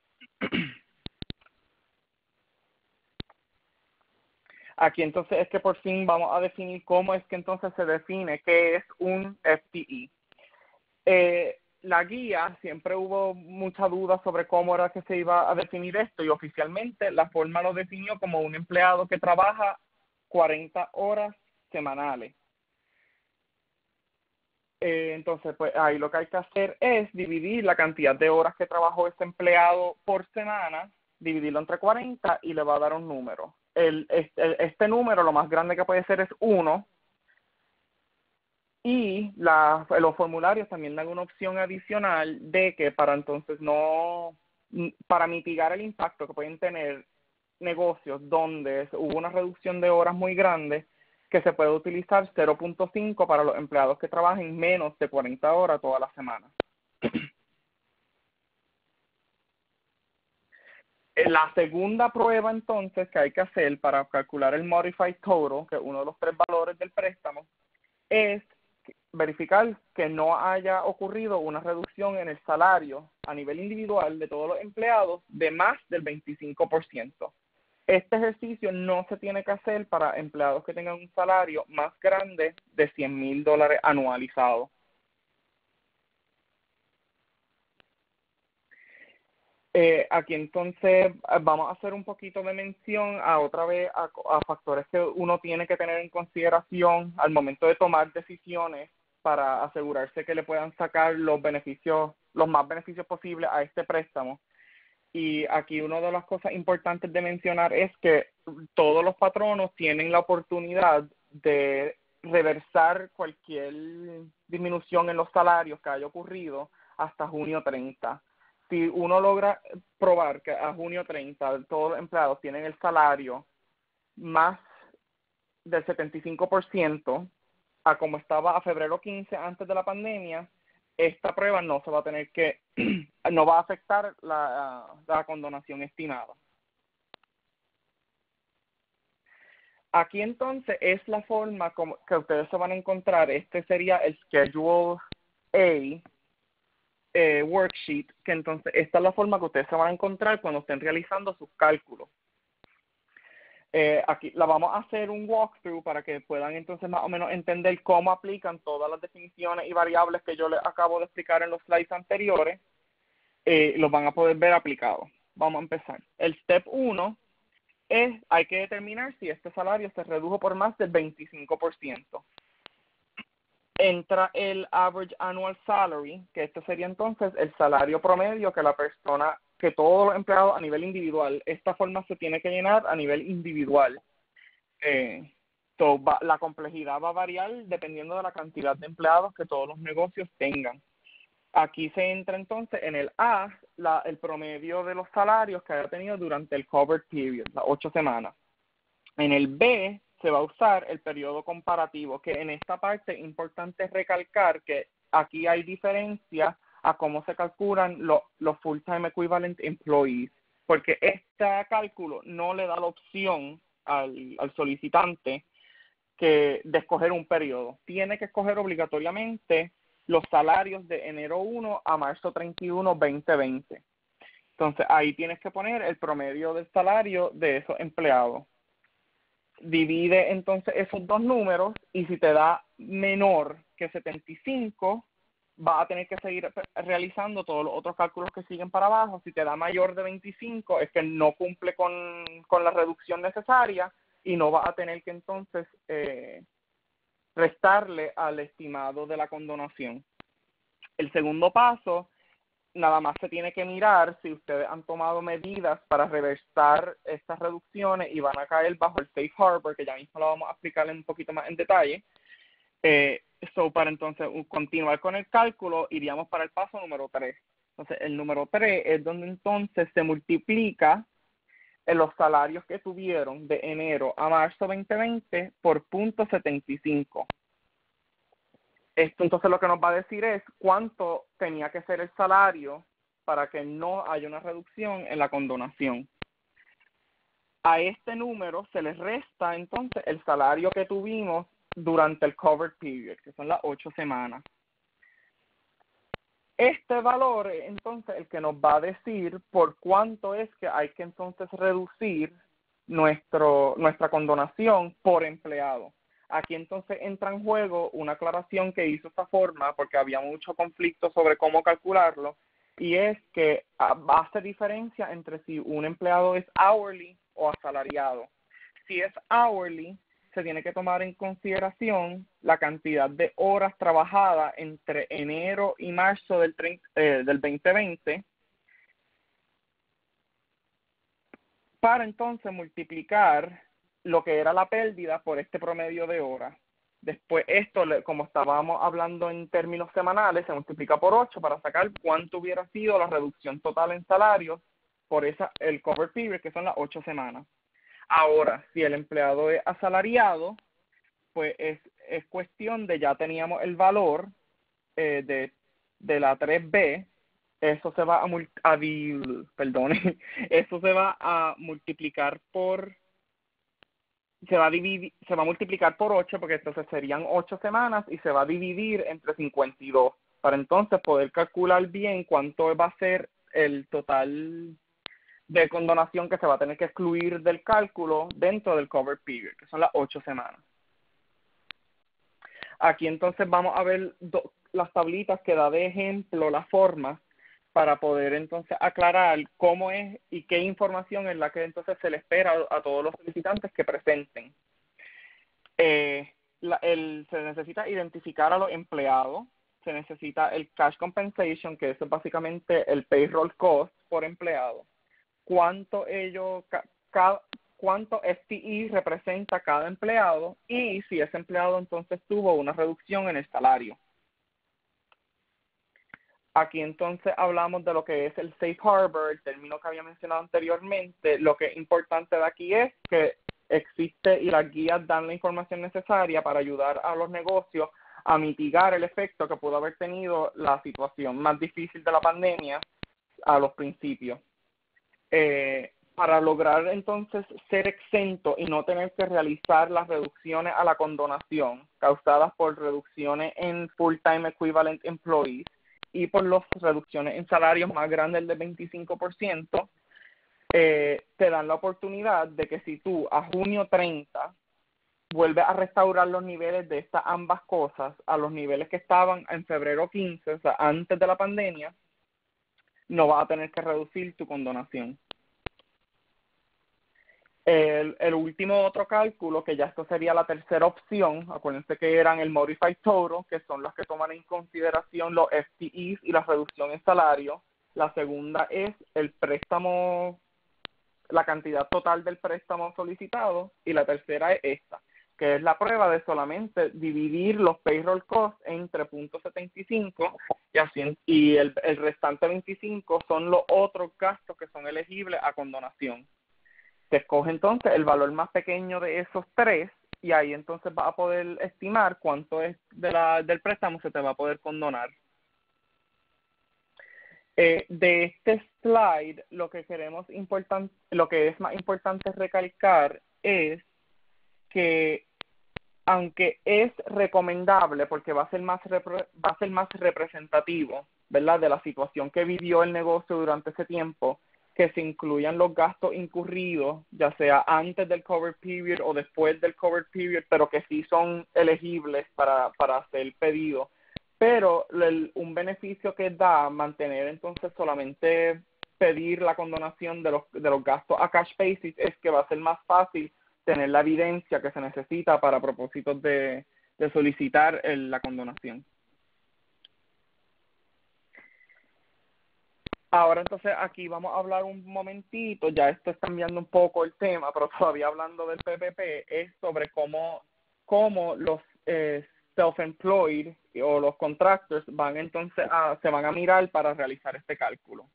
Aquí entonces es que por fin vamos a definir cómo es que entonces se define qué es un F T E. Eh, la guía, siempre hubo mucha duda sobre cómo era que se iba a definir esto, y oficialmente la forma lo definió como un empleado que trabaja cuarenta horas semanales. Eh, entonces, pues ahí lo que hay que hacer es dividir la cantidad de horas que trabajó ese empleado por semana, dividirlo entre cuarenta y le va a dar un número. El, este, este número, lo más grande que puede ser es uno, y la, los formularios también dan una opción adicional de que para entonces no, para mitigar el impacto que pueden tener negocios donde hubo una reducción de horas muy grande, que se puede utilizar cero punto cinco para los empleados que trabajen menos de cuarenta horas toda la semana. La segunda prueba entonces que hay que hacer para calcular el Modified Total, que es uno de los tres valores del préstamo, es verificar que no haya ocurrido una reducción en el salario a nivel individual de todos los empleados de más del veinticinco por ciento. Este ejercicio no se tiene que hacer para empleados que tengan un salario más grande de cien mil dólares anualizados. Eh, aquí entonces vamos a hacer un poquito de mención a otra vez a, a factores que uno tiene que tener en consideración al momento de tomar decisiones para asegurarse que le puedan sacar los beneficios, los más beneficios posibles a este préstamo. Y aquí una de las cosas importantes de mencionar es que todos los patronos tienen la oportunidad de reversar cualquier disminución en los salarios que haya ocurrido hasta junio treinta. Si uno logra probar que a junio treinta todos los empleados tienen el salario más del setenta y cinco por ciento a como estaba a febrero quince antes de la pandemia, esta prueba no se va a tener que, no va a afectar la, la condonación estimada. Aquí entonces es la forma como que ustedes se van a encontrar. Este sería el Schedule A eh, worksheet, que entonces esta es la forma que ustedes se van a encontrar cuando estén realizando sus cálculos. Eh, aquí la vamos a hacer un walkthrough para que puedan entonces más o menos entender cómo aplican todas las definiciones y variables que yo les acabo de explicar en los slides anteriores. Eh, los van a poder ver aplicados. Vamos a empezar. El step uno es, hay que determinar si este salario se redujo por más del veinticinco por ciento. Entra el average annual salary, que este sería entonces el salario promedio que la persona, que todos los empleados a nivel individual, esta forma se tiene que llenar a nivel individual. Eh, so va, la complejidad va a variar dependiendo de la cantidad de empleados que todos los negocios tengan. Aquí se entra entonces en el A, la, el promedio de los salarios que haya tenido durante el covered period, las ocho semanas. En el B se va a usar el periodo comparativo, que en esta parte es importante recalcar que aquí hay diferencia a cómo se calculan lo, los full-time equivalent employees, porque este cálculo no le da la opción al, al solicitante que de escoger un periodo. Tiene que escoger obligatoriamente los salarios de enero uno a marzo treinta y uno, veinte veinte. Entonces, ahí tienes que poner el promedio del salario de esos empleados. Divide entonces esos dos números y si te da menor que setenta y cinco, vas a tener que seguir realizando todos los otros cálculos que siguen para abajo. Si te da mayor de veinticinco, es que no cumple con, con la reducción necesaria y no vas a tener que entonces eh, restarle al estimado de la condonación. El segundo paso, nada más se tiene que mirar si ustedes han tomado medidas para reversar estas reducciones y van a caer bajo el Safe Harbor, que ya mismo lo vamos a explicar un poquito más en detalle. Eh, so, para entonces continuar con el cálculo, iríamos para el paso número tres. Entonces, el número tres es donde entonces se multiplica en los salarios que tuvieron de enero a marzo veinte veinte por punto setenta y cinco. Esto entonces lo que nos va a decir es cuánto tenía que ser el salario para que no haya una reducción en la condonación. A este número se le resta entonces el salario que tuvimos durante el covered period, que son las ocho semanas. Este valor es entonces el que nos va a decir por cuánto es que hay que entonces reducir nuestro, nuestra condonación por empleado. Aquí entonces entra en juego una aclaración que hizo esta forma porque había mucho conflicto sobre cómo calcularlo, y es que hace diferencia entre si un empleado es hourly o asalariado. Si es hourly, se tiene que tomar en consideración la cantidad de horas trabajadas entre enero y marzo del, eh, del veinte veinte para entonces multiplicar lo que era la pérdida por este promedio de horas. Después esto, como estábamos hablando en términos semanales, se multiplica por ocho para sacar cuánto hubiera sido la reducción total en salarios por esa, el cover period, que son las ocho semanas. Ahora, si el empleado es asalariado, pues es, es cuestión de ya teníamos el valor eh, de, de la tres B, eso se va a, a perdone, eso se va a multiplicar por se va a dividir, se va a multiplicar por ocho, porque entonces serían ocho semanas y se va a dividir entre cincuenta y dos para entonces poder calcular bien cuánto va a ser el total de condonación que se va a tener que excluir del cálculo dentro del cover period, que son las ocho semanas. Aquí entonces vamos a ver do, las tablitas que da de ejemplo la forma para poder entonces aclarar cómo es y qué información es la que entonces se le espera a, a todos los solicitantes que presenten. Eh, la, el, se necesita identificar a los empleados, se necesita el cash compensation, que eso es básicamente el payroll cost por empleado. Cuánto ellos, ca, ca, cuánto F T E representa cada empleado y si ese empleado entonces tuvo una reducción en el salario. Aquí entonces hablamos de lo que es el Safe Harbor, el término que había mencionado anteriormente. Lo que es importante de aquí es que existe y las guías dan la información necesaria para ayudar a los negocios a mitigar el efecto que pudo haber tenido la situación más difícil de la pandemia a los principios. Eh, para lograr entonces ser exento y no tener que realizar las reducciones a la condonación causadas por reducciones en full-time equivalent employees y por las reducciones en salarios más grandes del veinticinco por ciento, eh, te dan la oportunidad de que si tú a junio treinta vuelves a restaurar los niveles de estas ambas cosas a los niveles que estaban en febrero quince, o sea, antes de la pandemia, no vas a tener que reducir tu condonación. El, el último otro cálculo, que ya esto sería la tercera opción, acuérdense que eran el Modified Total, que son los que toman en consideración los F T Es y la reducción en salario. La segunda es el préstamo, la cantidad total del préstamo solicitado, y la tercera es esta, que es la prueba de solamente dividir los payroll costs entre punto setenta y cinco y, así, y el, el restante veinticinco son los otros gastos que son elegibles a condonación. Se escoge entonces el valor más pequeño de esos tres y ahí entonces vas a poder estimar cuánto es de la, del préstamo se te va a poder condonar. Eh, de este slide, lo que queremos important, lo que es más importante recalcar es que aunque es recomendable porque va a ser más repre, va a ser más representativo, ¿verdad?, de la situación que vivió el negocio durante ese tiempo, que se incluyan los gastos incurridos, ya sea antes del cover period o después del cover period, pero que sí son elegibles para, para hacer pedido. Pero el, un beneficio que da mantener entonces solamente pedir la condonación de los, de los gastos a cash basis es que va a ser más fácil tener la evidencia que se necesita para propósitos de, de solicitar el, la condonación. Ahora entonces aquí vamos a hablar un momentito, ya esto está cambiando un poco el tema, pero todavía hablando del P P P, es sobre cómo, cómo los eh, self-employed o los contractors van entonces a, se van a mirar para realizar este cálculo.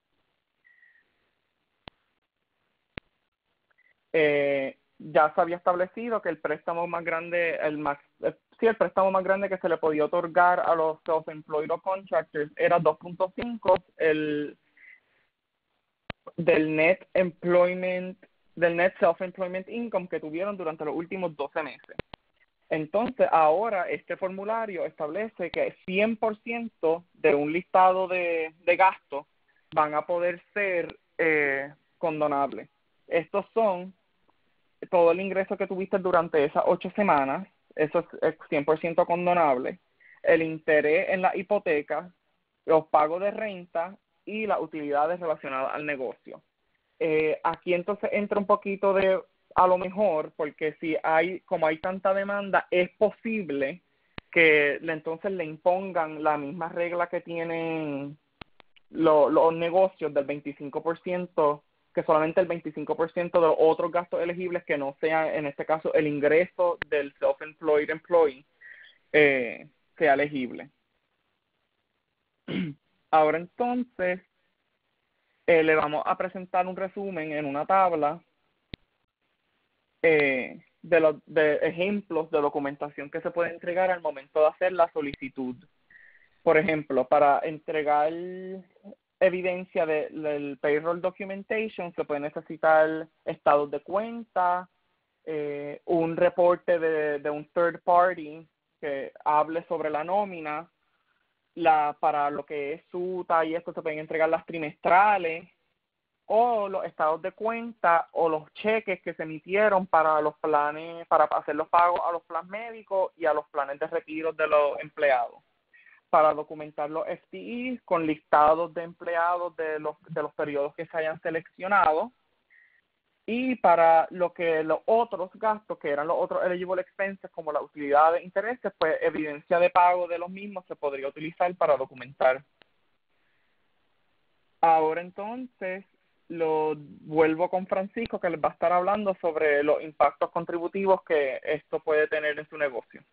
Eh, ya se había establecido que el préstamo más grande, el más, eh, sí, el préstamo más grande que se le podía otorgar a los self-employed o contractors era dos punto cinco, el del net employment, del net self-employment income que tuvieron durante los últimos doce meses. Entonces, ahora este formulario establece que cien por ciento de un listado de, de gastos van a poder ser eh, condonables. Estos son todo el ingreso que tuviste durante esas ocho semanas, eso es cien por ciento condonable, el interés en la hipoteca, los pagos de renta y las utilidades relacionadas al negocio. Eh, aquí entonces entra un poquito de, a lo mejor, porque si hay, como hay tanta demanda, es posible que le, entonces le impongan la misma regla que tienen lo, los negocios del veinticinco por ciento, que solamente el veinticinco por ciento de los otros gastos elegibles que no sea, en este caso, el ingreso del self-employed employee, eh, sea elegible. Ahora entonces, eh, le vamos a presentar un resumen en una tabla eh, de los de ejemplos de documentación que se puede entregar al momento de hacer la solicitud. Por ejemplo, para entregar evidencia de, del payroll documentation se puede necesitar estados de cuenta, eh, un reporte de, de un third party que hable sobre la nómina. La, para lo que es SUTA y esto se pueden entregar las trimestrales o los estados de cuenta o los cheques que se emitieron para los planes, para hacer los pagos a los planes médicos y a los planes de retiro de los empleados. Para documentar los F T Es con listados de empleados de los, de los periodos que se hayan seleccionado. Y para lo que los otros gastos, que eran los otros eligible expenses, como la utilidad de intereses, pues evidencia de pago de los mismos se podría utilizar para documentar. Ahora entonces, lo vuelvo con Francisco, que les va a estar hablando sobre los impactos contributivos que esto puede tener en su negocio.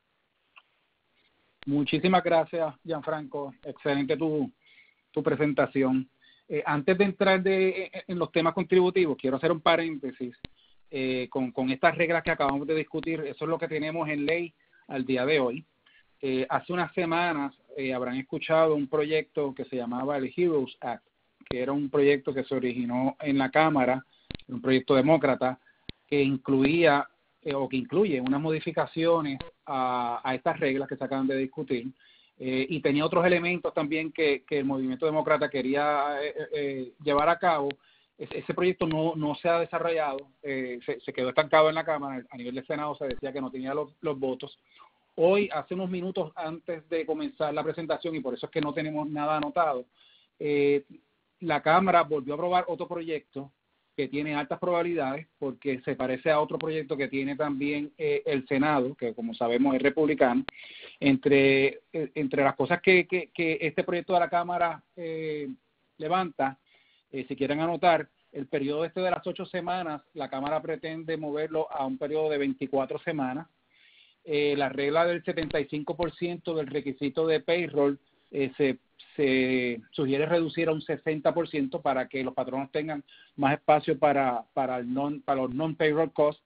Muchísimas gracias, Gianfranco. Excelente tu, tu presentación. Eh, antes de entrar de, en los temas contributivos, quiero hacer un paréntesis eh, con, con estas reglas que acabamos de discutir. Eso es lo que tenemos en ley al día de hoy. Eh, hace unas semanas eh, habrán escuchado un proyecto que se llamaba el Heroes Act, que era un proyecto que se originó en la Cámara, un proyecto demócrata, que incluía eh, o que incluye unas modificaciones a, a estas reglas que se acaban de discutir, eh, y tenía otros elementos también que, que el movimiento demócrata quería eh, eh, llevar a cabo. Ese, ese proyecto no, no se ha desarrollado, eh, se, se quedó estancado en la Cámara. A nivel del Senado se decía que no tenía los, los votos. Hoy, hace unos minutos antes de comenzar la presentación, y por eso es que no tenemos nada anotado, eh, la Cámara volvió a aprobar otro proyecto que tiene altas probabilidades porque se parece a otro proyecto que tiene también eh, el Senado, que como sabemos es republicano. Entre, eh, entre las cosas que, que, que este proyecto de la Cámara eh, levanta, eh, si quieren anotar, el periodo este de las ocho semanas, la Cámara pretende moverlo a un periodo de veinticuatro semanas. Eh, la regla del setenta y cinco por ciento del requisito de payroll eh, se, se sugiere reducir a un sesenta por ciento para que los patronos tengan más espacio para, para, el non, para los non-payroll costs.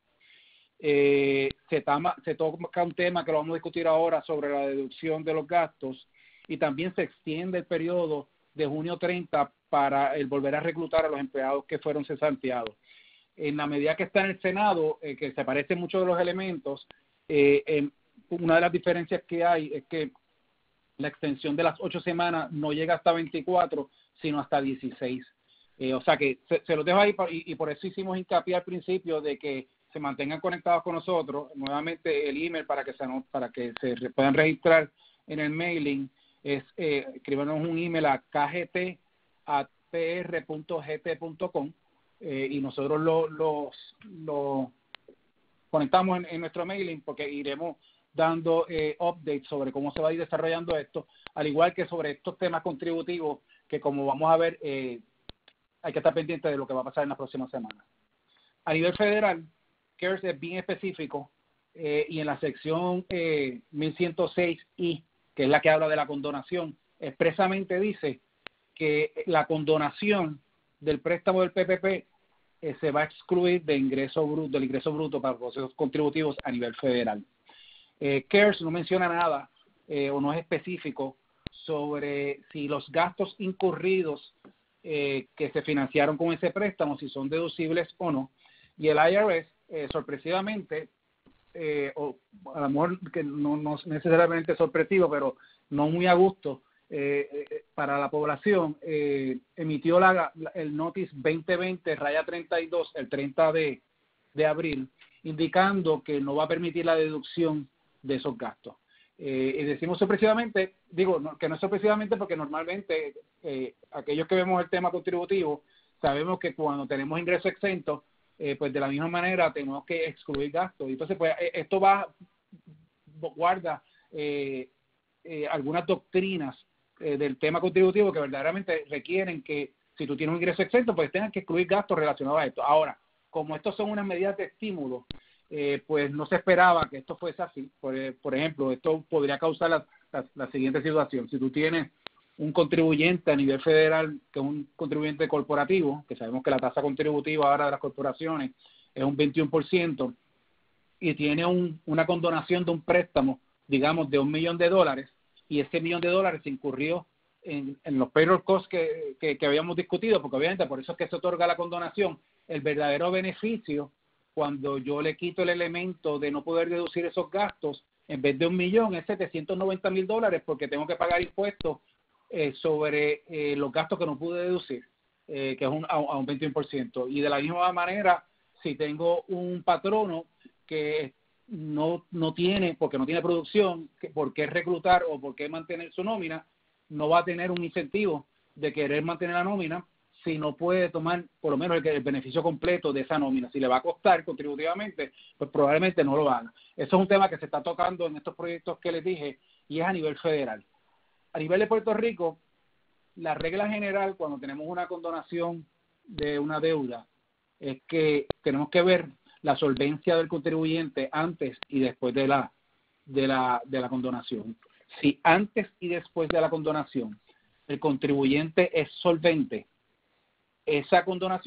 Eh, se, tama, se toca un tema que lo vamos a discutir ahora sobre la deducción de los gastos, y también se extiende el periodo de junio treinta para el volver a reclutar a los empleados que fueron cesanteados. En la medida que está en el Senado, eh, que se parecen muchos de los elementos, Eh, eh, una de las diferencias que hay es que la extensión de las ocho semanas no llega hasta veinticuatro, sino hasta dieciséis. Eh, o sea que se, se los dejo ahí y, y por eso hicimos hincapié al principio de que se mantengan conectados con nosotros. Nuevamente el email para que se, para que se puedan registrar en el mailing es eh, escríbanos un email a k g t arroba p r punto g t punto com eh, y nosotros lo, los lo conectamos en, en nuestro mailing, porque iremos dando eh, updates sobre cómo se va a ir desarrollando esto, al igual que sobre estos temas contributivos que, como vamos a ver, eh, hay que estar pendiente de lo que va a pasar en las próximas semanas. A nivel federal, CARES es bien específico eh, y en la sección eh, mil ciento seis I, que es la que habla de la condonación, expresamente dice que la condonación del préstamo del P P P Eh, se va a excluir de ingreso bruto, del ingreso bruto para procesos contributivos a nivel federal. Eh, CARES no menciona nada eh, o no es específico sobre si los gastos incurridos eh, que se financiaron con ese préstamo, si son deducibles o no. Y el I R S, eh, sorpresivamente, eh, o a lo mejor que no, no es necesariamente sorpresivo, pero no muy a gusto, Eh, eh, para la población, eh, emitió la, la, el Notice veinte veinte raya treinta y dos el treinta de abril, indicando que no va a permitir la deducción de esos gastos. Eh, y decimos sorpresivamente, digo no, que no es sorpresivamente porque normalmente eh, aquellos que vemos el tema contributivo sabemos que cuando tenemos ingresos exentos, eh, pues de la misma manera tenemos que excluir gastos. Y entonces, pues esto va, guarda eh, eh, algunas doctrinas del tema contributivo que verdaderamente requieren que si tú tienes un ingreso exento, pues tengas que excluir gastos relacionados a esto. Ahora, como estos son unas medidas de estímulo, eh, pues no se esperaba que esto fuese así. Por, por ejemplo, esto podría causar la, la, la siguiente situación. Si tú tienes un contribuyente a nivel federal, que es un contribuyente corporativo, que sabemos que la tasa contributiva ahora de las corporaciones es un veintiuno por ciento, y tiene un, una condonación de un préstamo, digamos, de un millón de dólares, y ese millón de dólares se incurrió en, en los payroll costs que, que, que habíamos discutido, porque obviamente por eso es que se otorga la condonación. El verdadero beneficio, cuando yo le quito el elemento de no poder deducir esos gastos, en vez de un millón, es setecientos noventa mil dólares, porque tengo que pagar impuestos eh, sobre eh, los gastos que no pude deducir, eh, que es un, a, a un veintiuno por ciento. Y de la misma manera, si tengo un patrono que no no tiene, porque no tiene producción, que por qué reclutar o por qué mantener su nómina, no va a tener un incentivo de querer mantener la nómina si no puede tomar por lo menos el, el beneficio completo de esa nómina. Si le va a costar contributivamente, pues probablemente no lo haga. Eso es un tema que se está tocando en estos proyectos que les dije, y es a nivel federal. A nivel de Puerto Rico, la regla general cuando tenemos una condonación de una deuda es que tenemos que ver la solvencia del contribuyente antes y después de la de la de la condonación. Si antes y después de la condonación el contribuyente es solvente, esa condonación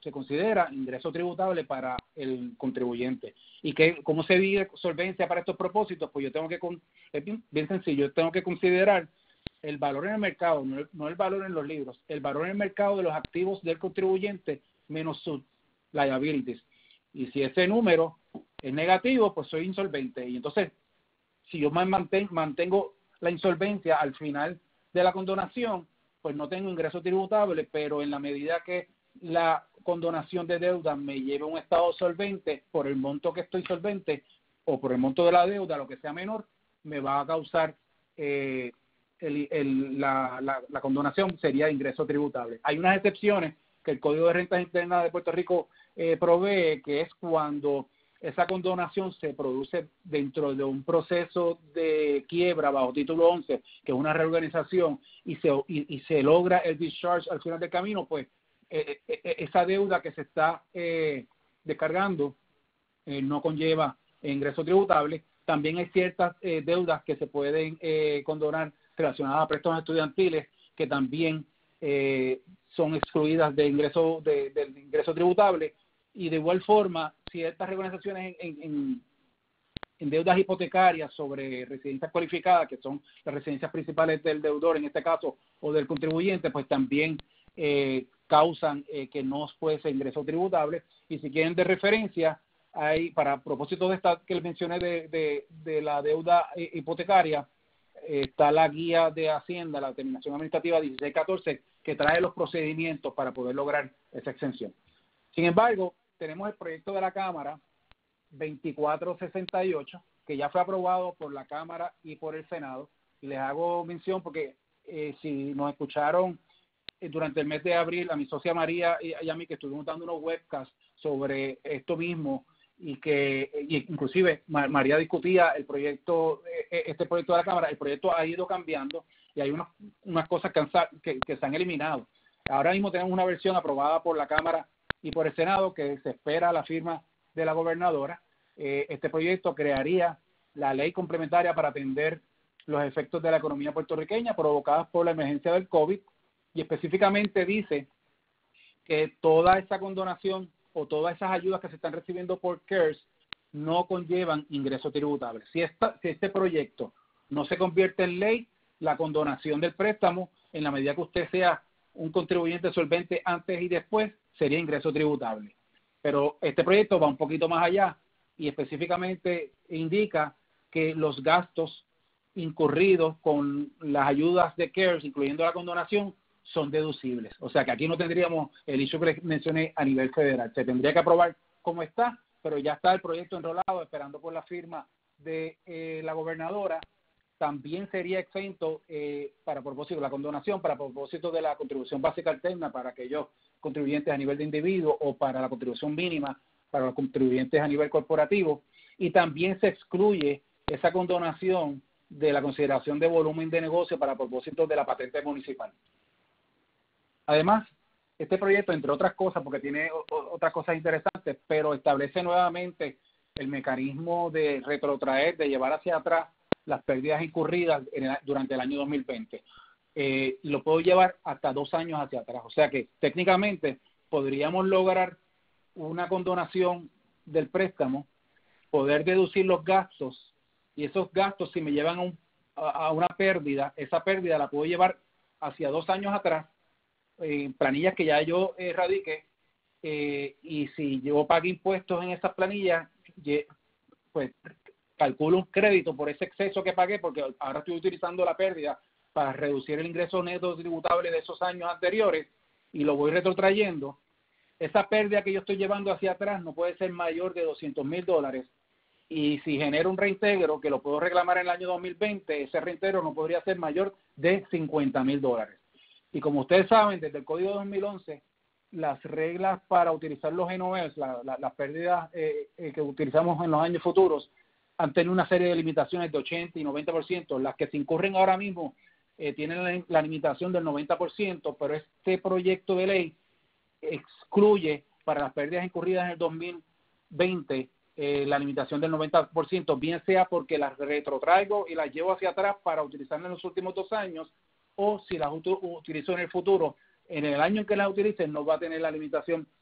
se considera ingreso tributable para el contribuyente. ¿Y que cómo se vive solvencia para estos propósitos? Pues yo tengo que, es bien, bien sencillo, yo tengo que considerar el valor en el mercado, no el, no el valor en los libros, el valor en el mercado de los activos del contribuyente menos sus liabilities. Y si ese número es negativo, pues soy insolvente. Y entonces, si yo mantengo, mantengo la insolvencia al final de la condonación, pues no tengo ingreso tributable, pero en la medida que la condonación de deuda me lleve a un estado solvente, por el monto que estoy solvente o por el monto de la deuda, lo que sea menor, me va a causar eh, el, el, la, la, la condonación sería ingreso tributable. Hay unas excepciones que el Código de Rentas Internas de Puerto Rico eh, provee, que es cuando esa condonación se produce dentro de un proceso de quiebra bajo título once, que es una reorganización, y se, y, y se logra el discharge al final del camino, pues eh, eh, esa deuda que se está eh, descargando eh, no conlleva ingreso tributable. También hay ciertas eh, deudas que se pueden eh, condonar relacionadas a préstamos estudiantiles que también eh, son excluidas de ingreso de, del ingreso tributable. Y de igual forma, ciertas reorganizaciones en, en, en, en deudas hipotecarias sobre residencias cualificadas, que son las residencias principales del deudor en este caso, o del contribuyente, pues también eh, causan eh, que no fuese ingreso tributable. Y si quieren de referencia, hay para propósito de esta que les mencioné de, de, de la deuda hipotecaria, eh, está la guía de Hacienda, la determinación administrativa dieciséis catorce, que trae los procedimientos para poder lograr esa exención. Sin embargo, tenemos el proyecto de la Cámara veinticuatro sesenta y ocho, que ya fue aprobado por la Cámara y por el Senado. Y les hago mención porque eh, si nos escucharon eh, durante el mes de abril, a mi socia María y, y a mí, que estuvimos dando unos webcasts sobre esto mismo, y que y inclusive María discutía el proyecto, este proyecto de la Cámara, el proyecto ha ido cambiando y hay unas, unas cosas que, que, que se han eliminado. Ahora mismo tenemos una versión aprobada por la Cámara y por el Senado que se espera la firma de la gobernadora. Eh, este proyecto crearía la ley complementaria para atender los efectos de la economía puertorriqueña provocadas por la emergencia del COVID, y específicamente dice que toda esa condonación o todas esas ayudas que se están recibiendo por CARES no conllevan ingreso tributable. Si, esta, si este proyecto no se convierte en ley, la condonación del préstamo, en la medida que usted sea un contribuyente solvente antes y después, sería ingreso tributable. Pero este proyecto va un poquito más allá y específicamente indica que los gastos incurridos con las ayudas de CARES, incluyendo la condonación, son deducibles. O sea que aquí no tendríamos el issue que les mencioné a nivel federal. Se tendría que aprobar como está, pero ya está el proyecto enrolado esperando por la firma de eh, la gobernadora. También sería exento eh, para propósito de la condonación, para propósito de la contribución básica alterna para aquellos contribuyentes a nivel de individuo o para la contribución mínima para los contribuyentes a nivel corporativo. Y también se excluye esa condonación de la consideración de volumen de negocio para propósito de la patente municipal. Además, este proyecto, entre otras cosas, porque tiene otras cosas interesantes, pero establece nuevamente el mecanismo de retrotraer, de llevar hacia atrás las pérdidas incurridas en el, durante el año dos mil veinte. Eh, lo puedo llevar hasta dos años hacia atrás. O sea que técnicamente podríamos lograr una condonación del préstamo, poder deducir los gastos, y esos gastos, si me llevan a, un, a, a una pérdida, esa pérdida la puedo llevar hacia dos años atrás, en planillas que ya yo eh, radiqué, eh, y si yo pago impuestos en esas planillas, pues calculo un crédito por ese exceso que pagué, porque ahora estoy utilizando la pérdida para reducir el ingreso neto tributable de esos años anteriores y lo voy retrotrayendo. Esa pérdida que yo estoy llevando hacia atrás no puede ser mayor de doscientos mil dólares, y si genero un reintegro que lo puedo reclamar en el año dos mil veinte, ese reintegro no podría ser mayor de cincuenta mil dólares. Y como ustedes saben, desde el Código dos mil once, las reglas para utilizar los N O Ls, la, la, las pérdidas eh, eh, que utilizamos en los años futuros, han tenido una serie de limitaciones de ochenta y noventa por ciento. Las que se incurren ahora mismo eh, tienen la, la limitación del noventa por ciento, pero este proyecto de ley excluye para las pérdidas incurridas en el dos mil veinte eh, la limitación del noventa por ciento, bien sea porque las retrotraigo y las llevo hacia atrás para utilizarlas en los últimos dos años, o si las utilizo en el futuro, en el año en que las utilicen no va a tener la limitación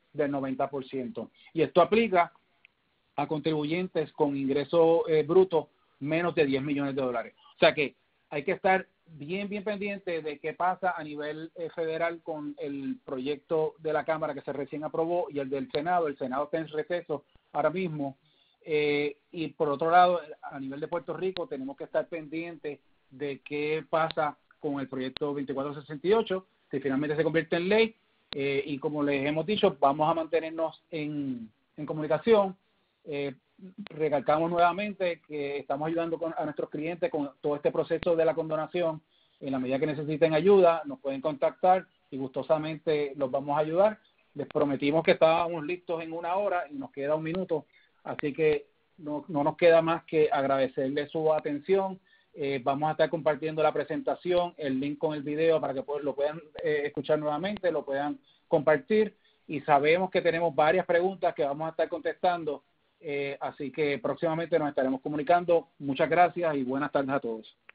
del noventa por ciento. Y esto aplica a contribuyentes con ingreso eh, bruto menos de diez millones de dólares. O sea que hay que estar bien, bien pendiente de qué pasa a nivel eh, federal con el proyecto de la Cámara que se recién aprobó y el del Senado. El Senado está en receso ahora mismo. Eh, y por otro lado, a nivel de Puerto Rico, tenemos que estar pendientes de qué pasa con el proyecto veinticuatro sesenta y ocho, si finalmente se convierte en ley. Eh, y como les hemos dicho, vamos a mantenernos en, en comunicación. Eh, recalcamos nuevamente que estamos ayudando con, a nuestros clientes con todo este proceso de la condonación. En la medida que necesiten ayuda, nos pueden contactar y gustosamente los vamos a ayudar. Les prometimos que estábamos listos en una hora y nos queda un minuto, así que no, no nos queda más que agradecerles su atención. Eh, vamos a estar compartiendo la presentación, el link con el video para que pues, lo puedan eh, escuchar nuevamente, lo puedan compartir, y sabemos que tenemos varias preguntas que vamos a estar contestando. Eh, así que próximamente nos estaremos comunicando. Muchas gracias y buenas tardes a todos.